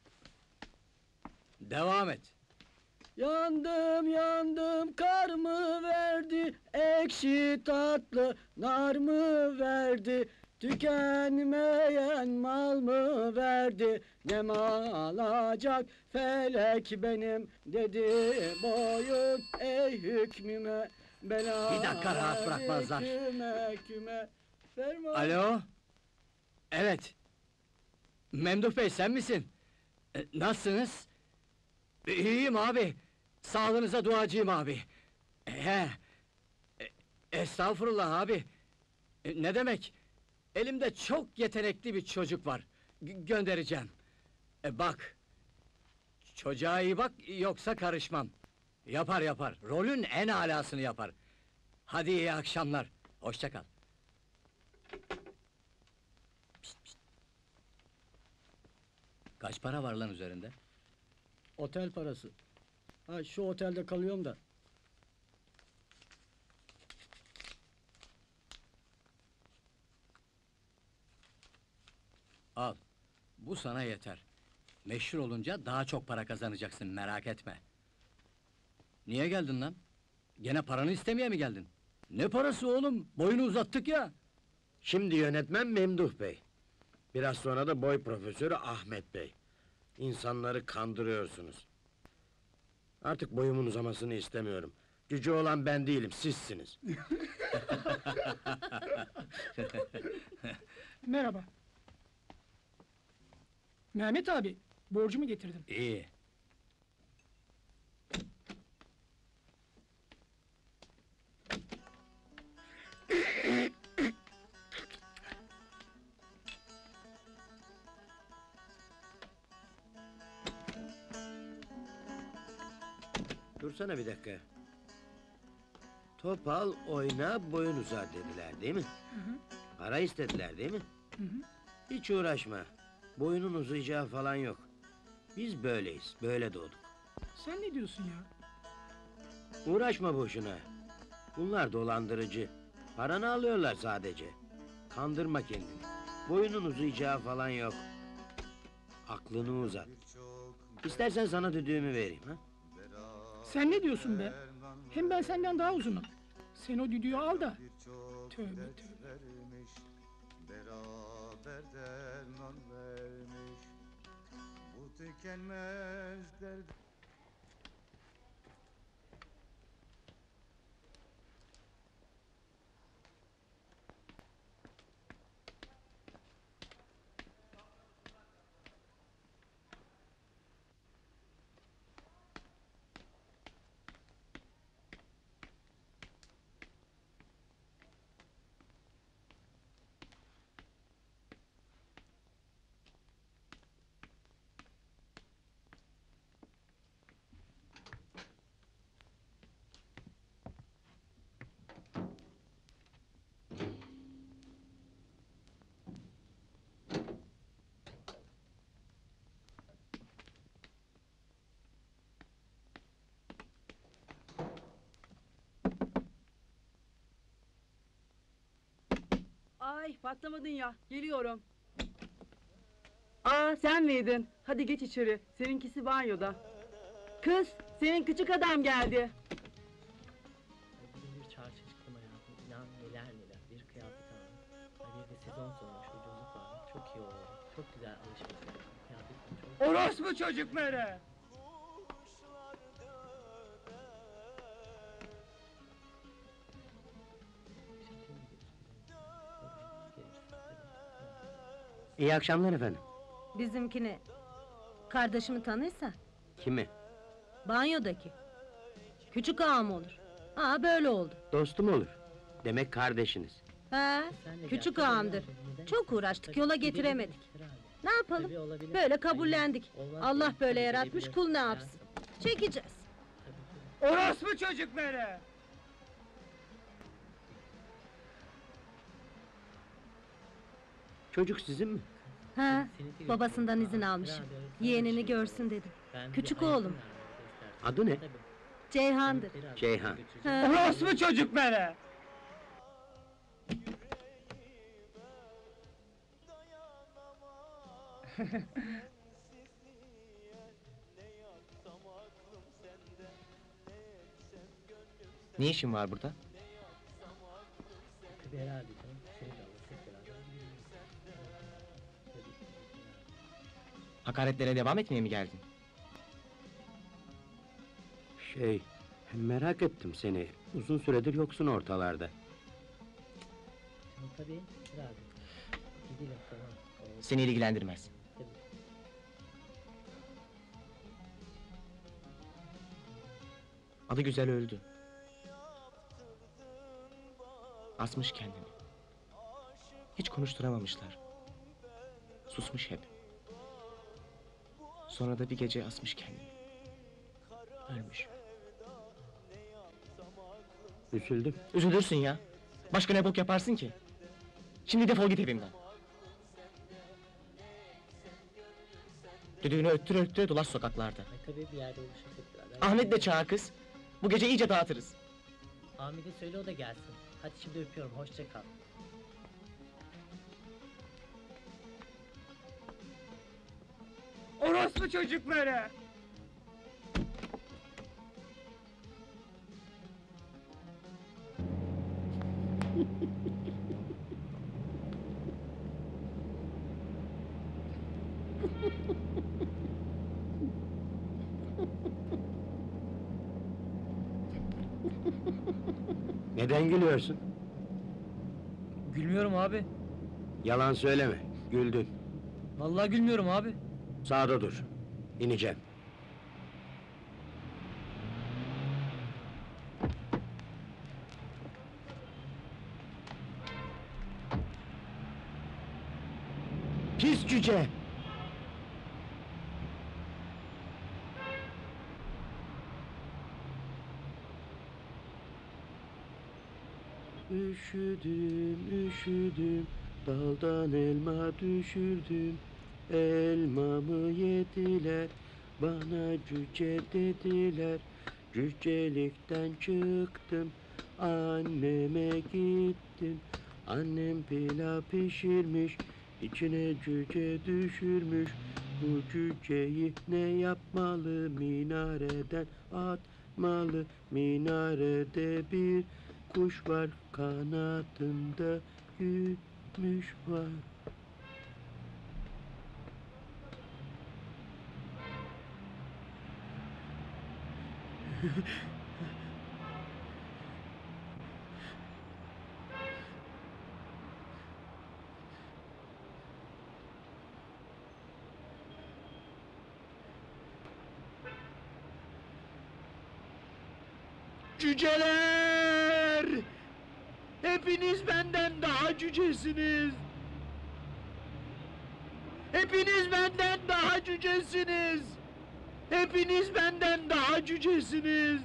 Devam et. Yandım yandım kar mı verdi, ekşi tatlı nar mı verdi, tükenmeyen mal mı verdi, ne mal alacak felek benim. Dedi boyun ey hükmüme, bela Bir dakika rahat verdi bırakmazlar. küme küme, ferman... Alo? Evet. Memduh Bey sen misin? Nasılsınız? İyiyim abi. Sağlığınıza duacıyım abi. He. Estağfurullah abi. Ne demek? Elimde çok yetenekli bir çocuk var. Göndereceğim. Bak. Çocuğa iyi bak, yoksa karışmam. Yapar. Rolün en alasını yapar. Hadi iyi akşamlar. Hoşça kal. Pişt. Kaç para var lan üzerinde? Otel parası. Ha, şu otelde kalıyorum da. Al. Bu sana yeter. Meşhur olunca daha çok para kazanacaksın, merak etme. Niye geldin lan? Gene paranı istemeye mi geldin? Ne parası oğlum? Boyunu uzattık ya! Şimdi yönetmen Memduh Bey. Biraz sonra da boy profesörü Ahmet Bey. İnsanları kandırıyorsunuz. Artık boyumun uzamasını istemiyorum. Gücü olan ben değilim, sizsiniz. Merhaba. Mehmet abi, borcumu getirdim. İyi. Dursana bir dakika. Top al, oyna, boyun uzar dediler, değil mi? Para istediler, değil mi? Hiç uğraşma. Boyunun uzayacağı falan yok. Biz böyleyiz, böyle doğduk. Sen ne diyorsun ya? Uğraşma boşuna. Bunlar dolandırıcı. Paranı alıyorlar sadece. Kandırma kendini. Boyunun uzayacağı falan yok. Aklını uzat. İstersen sana düdüğümü vereyim, ha? Sen ne diyorsun be? Hem ben senden daha uzunum. Sen o düdüğü al da. Tövbe tövbe. Beraber derman vermiş. Bu tükenmez dert. Ay patlamadın ya, geliyorum. Aa sen miydin? Hadi geç içeri, seninkisi banyoda. Kız, senin küçük adam geldi. Bugün bir çarşı çıktım hayatım. İnan neler neler. Bir kıyafet aldım. Ay bir de sezon sonmuş ucuzluk var. Çok iyi oldu. Çok güzel alışveriş yaptım. Kıyafet de çok... Orospu çocuk mere! İyi akşamlar efendim. Bizimkini, kardeşimi tanıysa, Kimi? banyodaki. Küçük ağam olur. Aa böyle oldu. Dostum olur. Demek kardeşiniz. Ha, küçük ağamdır. Çok uğraştık, yola getiremedik. Ne yapalım? Böyle kabullendik. Allah böyle yaratmış, kul ne yapsın? Çekeceğiz. Orospu çocuk mere! Çocuk sizin mi? Ha, babasından izin almışım. Yeğenini görsün dedim. Küçük oğlum. Adı ne? Ceyhan'dır. Ceyhan. Ha. Orospu çocuk mere! Ne işin var burada? Tabii herhalde canım. Seni de alır. Hep beraber yürüyürüz. Hakaretlere devam etmeye mi geldin? Merak ettim seni. Uzun süredir yoksun ortalarda. Canım tabii. Herhalde. Gidelim tamam. Seni ilgilendirmez. Tabii. Adı güzel öldü. Asmış kendini. Hiç konuşturamamışlar. Susmuş hep. Sonra da bir gece asmış kendini. Ölmüş. Üzüldüm. Üzülürsün ya. Başka ne bok yaparsın ki? Şimdi defol git evimden. Düdüğünü öttüre öttüre dolaş sokaklarda. Ay tabii bir yerde buluşuruz hep beraber. Ahmet de çağır kız. Bu gece iyice dağıtırız. Ahmet'e söyle o da gelsin. Hadi şimdi öpüyorum. Hoşça kal. orospu çocukları! Neden gülüyorsun? Gülmüyorum abi. Yalan söyleme, güldün. Vallahi gülmüyorum abi. Sağda dur, ineceğim. Pis cüce! Üşüdüm, üşüdüm, daldan elma düşürdüm. Elmamı yediler, bana cüce dediler. Cücelikten çıktım, anneme gittim. Annem pilav pişirmiş, içine cüce düşürmüş. Bu cüceyi ne yapmalı, minareden atmalı. Minarede bir kuş var, kanadında gümüş var. Cüceler! Hepiniz benden daha cücesiniz! Hepiniz benden daha cücesiniz! Hepiniz benden daha cücesiniz!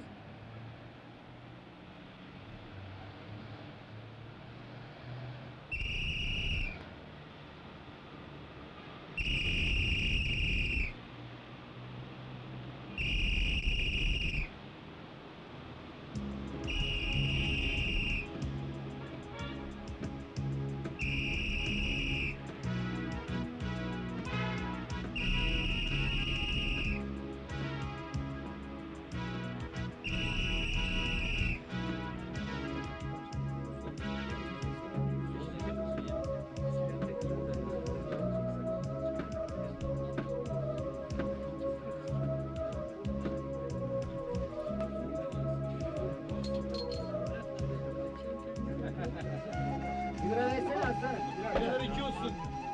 Birader iki olsun.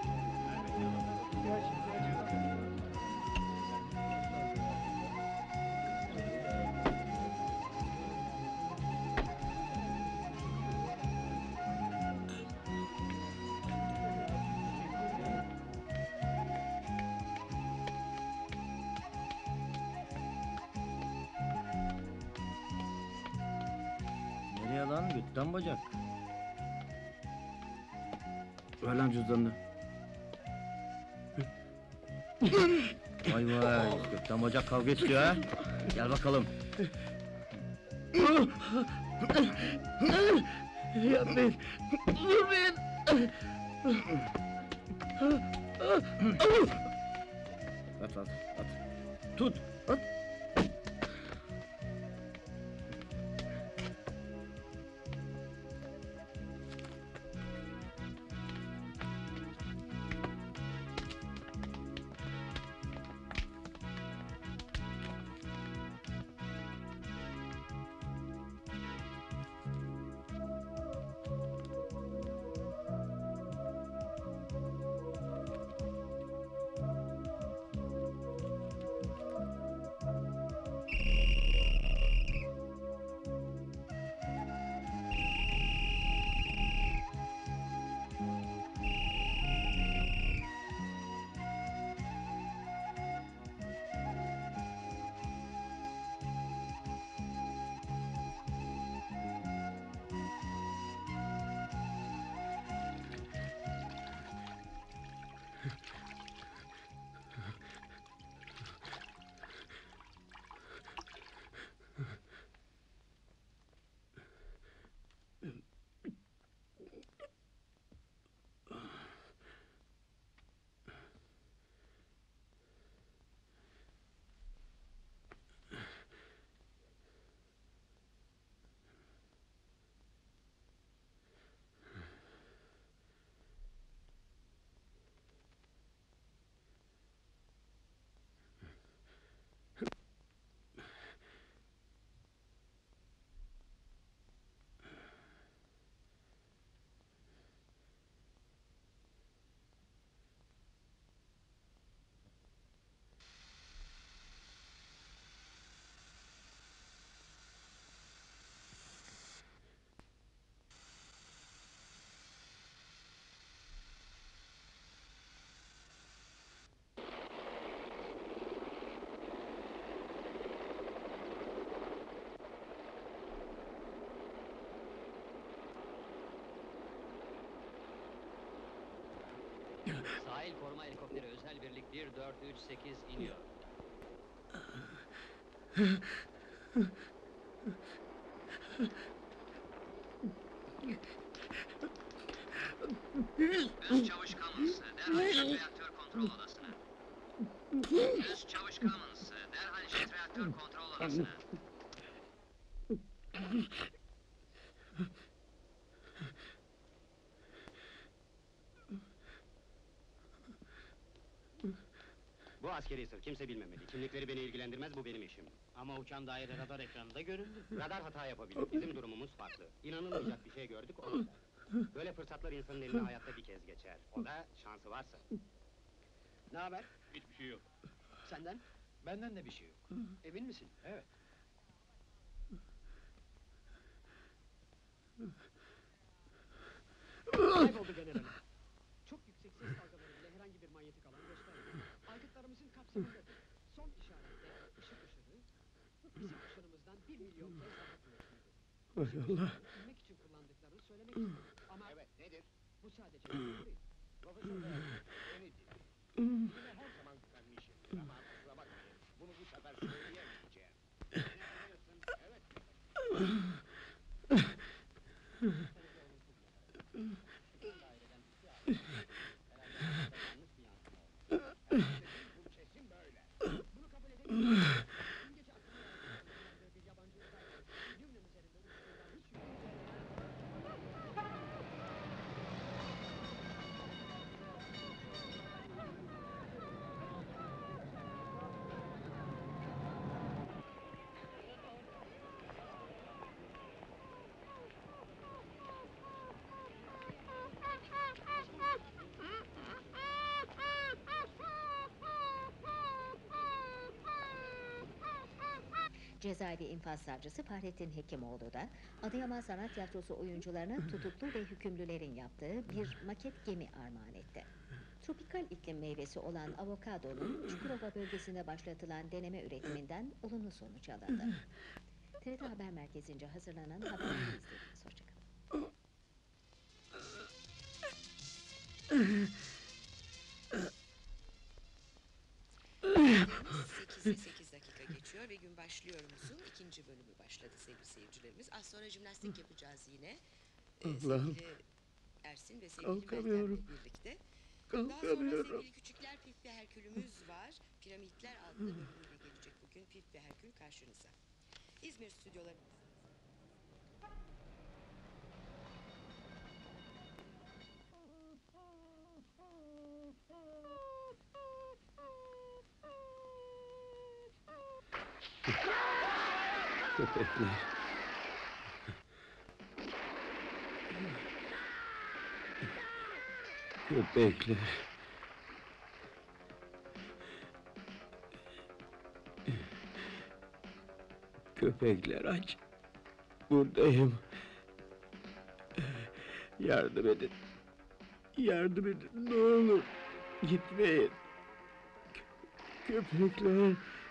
Nereye lan, götten bacak? Ver lan cüzdanını. Vay vay, götten bacak kavga istiyor ha? Gel bakalım. Yapmayın! Vurmayın! At at at. Tut at. Sahil koruma helikopteri özel birlik 1438 iniyor. Üst çavuş Commons, derhal jet reaktör kontrol odasına. Üst çavuş Commons, derhal jet reaktör kontrol odasına. Bu askeri sır, kimse bilmemeli. Kimlikleri beni ilgilendirmez, bu benim işim. Ama uçan daire radar ekranında göründü. Radar hata yapabilir, bizim durumumuz farklı. İnanılmayacak bir şey gördük, o kadar. Böyle fırsatlar insanın eline hayatta bir kez geçer. O da şansı varsa. Ne haber? Hiçbir şey yok. Senden? Benden de bir şey yok. Emin misin? Evet. Kayboldu generalim. Çok yüksek ses dalgalarıyla herhangi bir manyetik alan göstermiyor. Aygıtlarımızın kapsamındadır. Son işarette ışık ışığı, bizim ışınımızdan 1 milyon kez daha kuvvetlidir. Hay Allah. Bilmek için kullandıklarını söylemek istedim. Ama Evet, nedir? bu sadece bir teori. Profesör Bey, öyledir. Size her zaman güvenmişimdir ama kusura bakmayın. Bunu bu sefer söyleyemeyeceğim. Evet. Bu kesin böyle. Bunu kabul edebilirim. Dün gece aklıma yarattığı bir yabancı uzaylı, Newman üzerinde uçtuğundan hiç Cezaevi infaz savcısı Fahrettin Hekimoğlu da Adıyaman Sanat Tiyatrosu oyuncularına tutuklu ve hükümlülerin yaptığı bir maket gemi armağan etti. Tropikal iklim meyvesi olan avokadonun Çukurova bölgesinde başlatılan deneme üretiminden olumlu sonuç alındı. TRT Haber Merkezi'nce hazırlanan haberleri izlediniz. Hoşçakalın. 8 dakika geçiyor ve gün başlıyorumuzun ikinci bölümü başladı sevgili seyircilerimiz. Az sonra jimnastik yapacağız yine. Allah'ım. Sevgili Ersin ve sevgili Kalkamıyorum. Meltem'le birlikte. Daha sonra Kalkamıyorum. sevgili küçükler Pif ve Herkülümüz var. Piramitler adlı bölümüyle gelecek bugün Pif ve Herkül karşınıza. İzmir stüdyoları... Köpekler. Köpekler. Köpekler aç. Buradayım. Yardım edin. Yardım edin ne olur. Gitmeyin. Köpekler.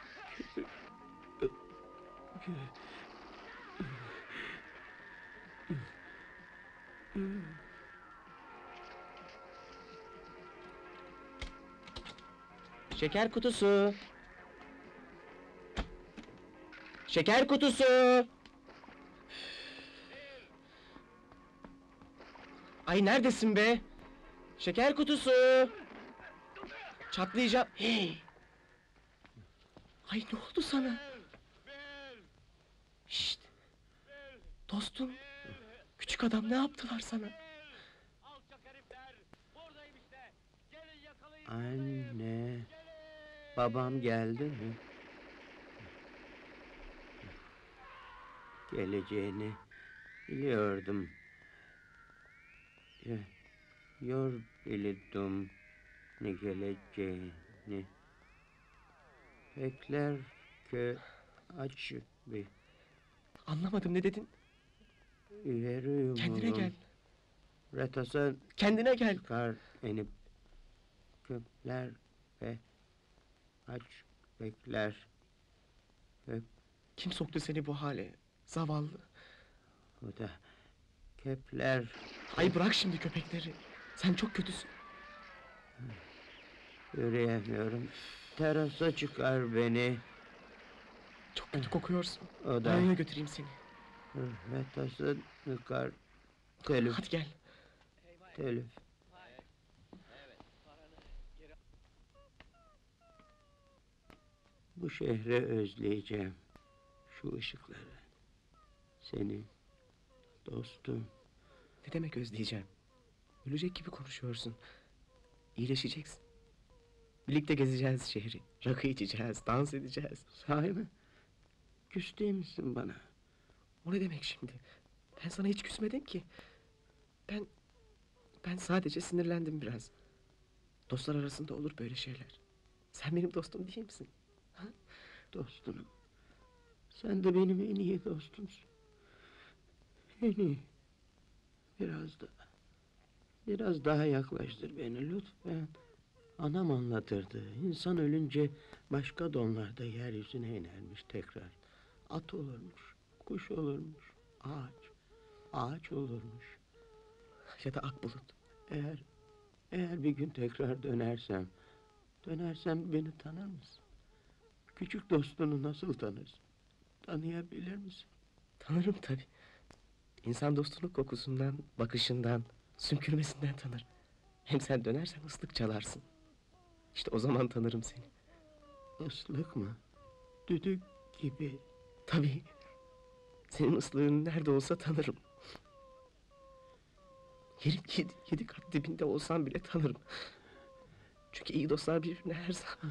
Şeker kutusu. Şeker kutusu. Ay neredesin be? Şeker kutusu. Çatlayacağım. Hey. Ay ne oldu sana? Şşt. Dostum. Küçük adam ne yaptılar sana? Anne. Babam geldi mi? Geleceğini biliyordum. Yor biliyordum ne geleceğini. Bekler ki aç bir. Anlamadım ne dedin? Veriyorum. Kendine gel. Retasa Kendine gel. çıkar enip köpler ve aç bekler. Kim soktu seni bu hale? Zavallı. O da kepler. Ay bırak şimdi köpekleri. Sen çok kötüsün. Yürüyemiyorum. Terasa çıkar beni. Çok kötü kokuyorsun. O da. Banyoya götüreyim seni. Ve tası çıkar. Telif. Hadi gel. Telif. Bu şehri özleyeceğim. Şu ışıkları. Seni. Dostum. Ne demek özleyeceğim? Ölecek gibi konuşuyorsun. İyileşeceksin. Birlikte gezeceğiz şehri. Rakı içeceğiz, dans edeceğiz. Sahi mi? Küs değil misin bana? O ne demek şimdi? Ben sana hiç küsmedim ki. Ben sadece sinirlendim biraz. Dostlar arasında olur böyle şeyler. Sen benim dostum değil misin? Ha? Dostum. Sen de benim en iyi dostumsun. En iyi. Biraz daha yaklaştır beni lütfen. Anam anlatırdı. İnsan ölünce başka donlarda yeryüzüne inermiş tekrar. At olurmuş, kuş olurmuş, ağaç olurmuş. Ya da akbulut. Eğer bir gün tekrar dönersem beni tanır mısın? Küçük dostunu nasıl tanırsın? Tanıyabilir misin? Tanırım tabii. İnsan dostunun kokusundan, bakışından, sümkürmesinden tanır. Hem sen dönersen ıslık çalarsın. İşte o zaman tanırım seni. Islık mı? Düdük gibi. Tabii. Senin ıslığın nerede olsa tanırım. Yerin yedi kat dibinde olsam bile tanırım. Çünkü iyi dostlar birbirine her zaman...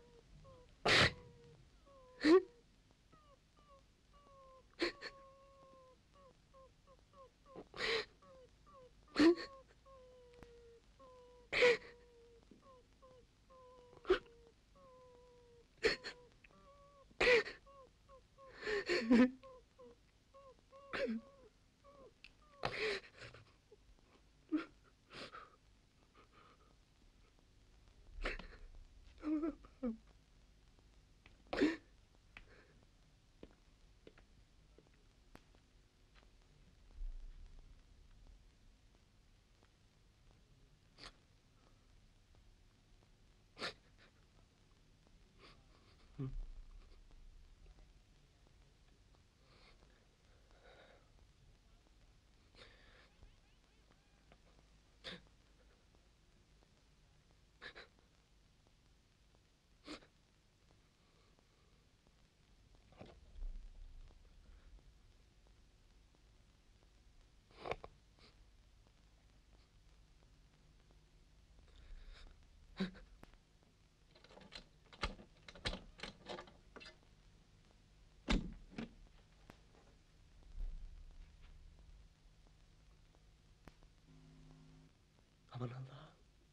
Aman Allah'ım.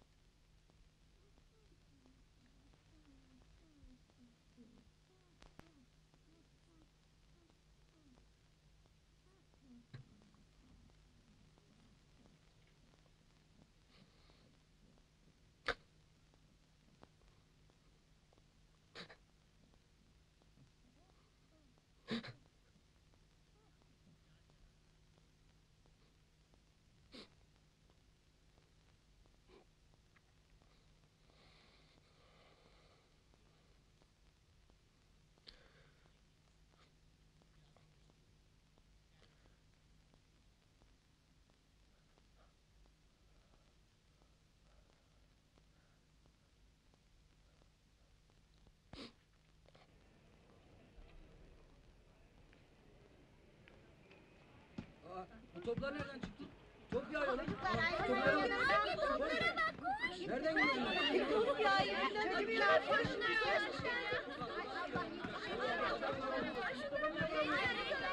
Bu toplar nereden çıktı? Top yağıyor lan. Toplara bak koş. Nereden geliyor? Top yağıyor. Çocuklar koşun.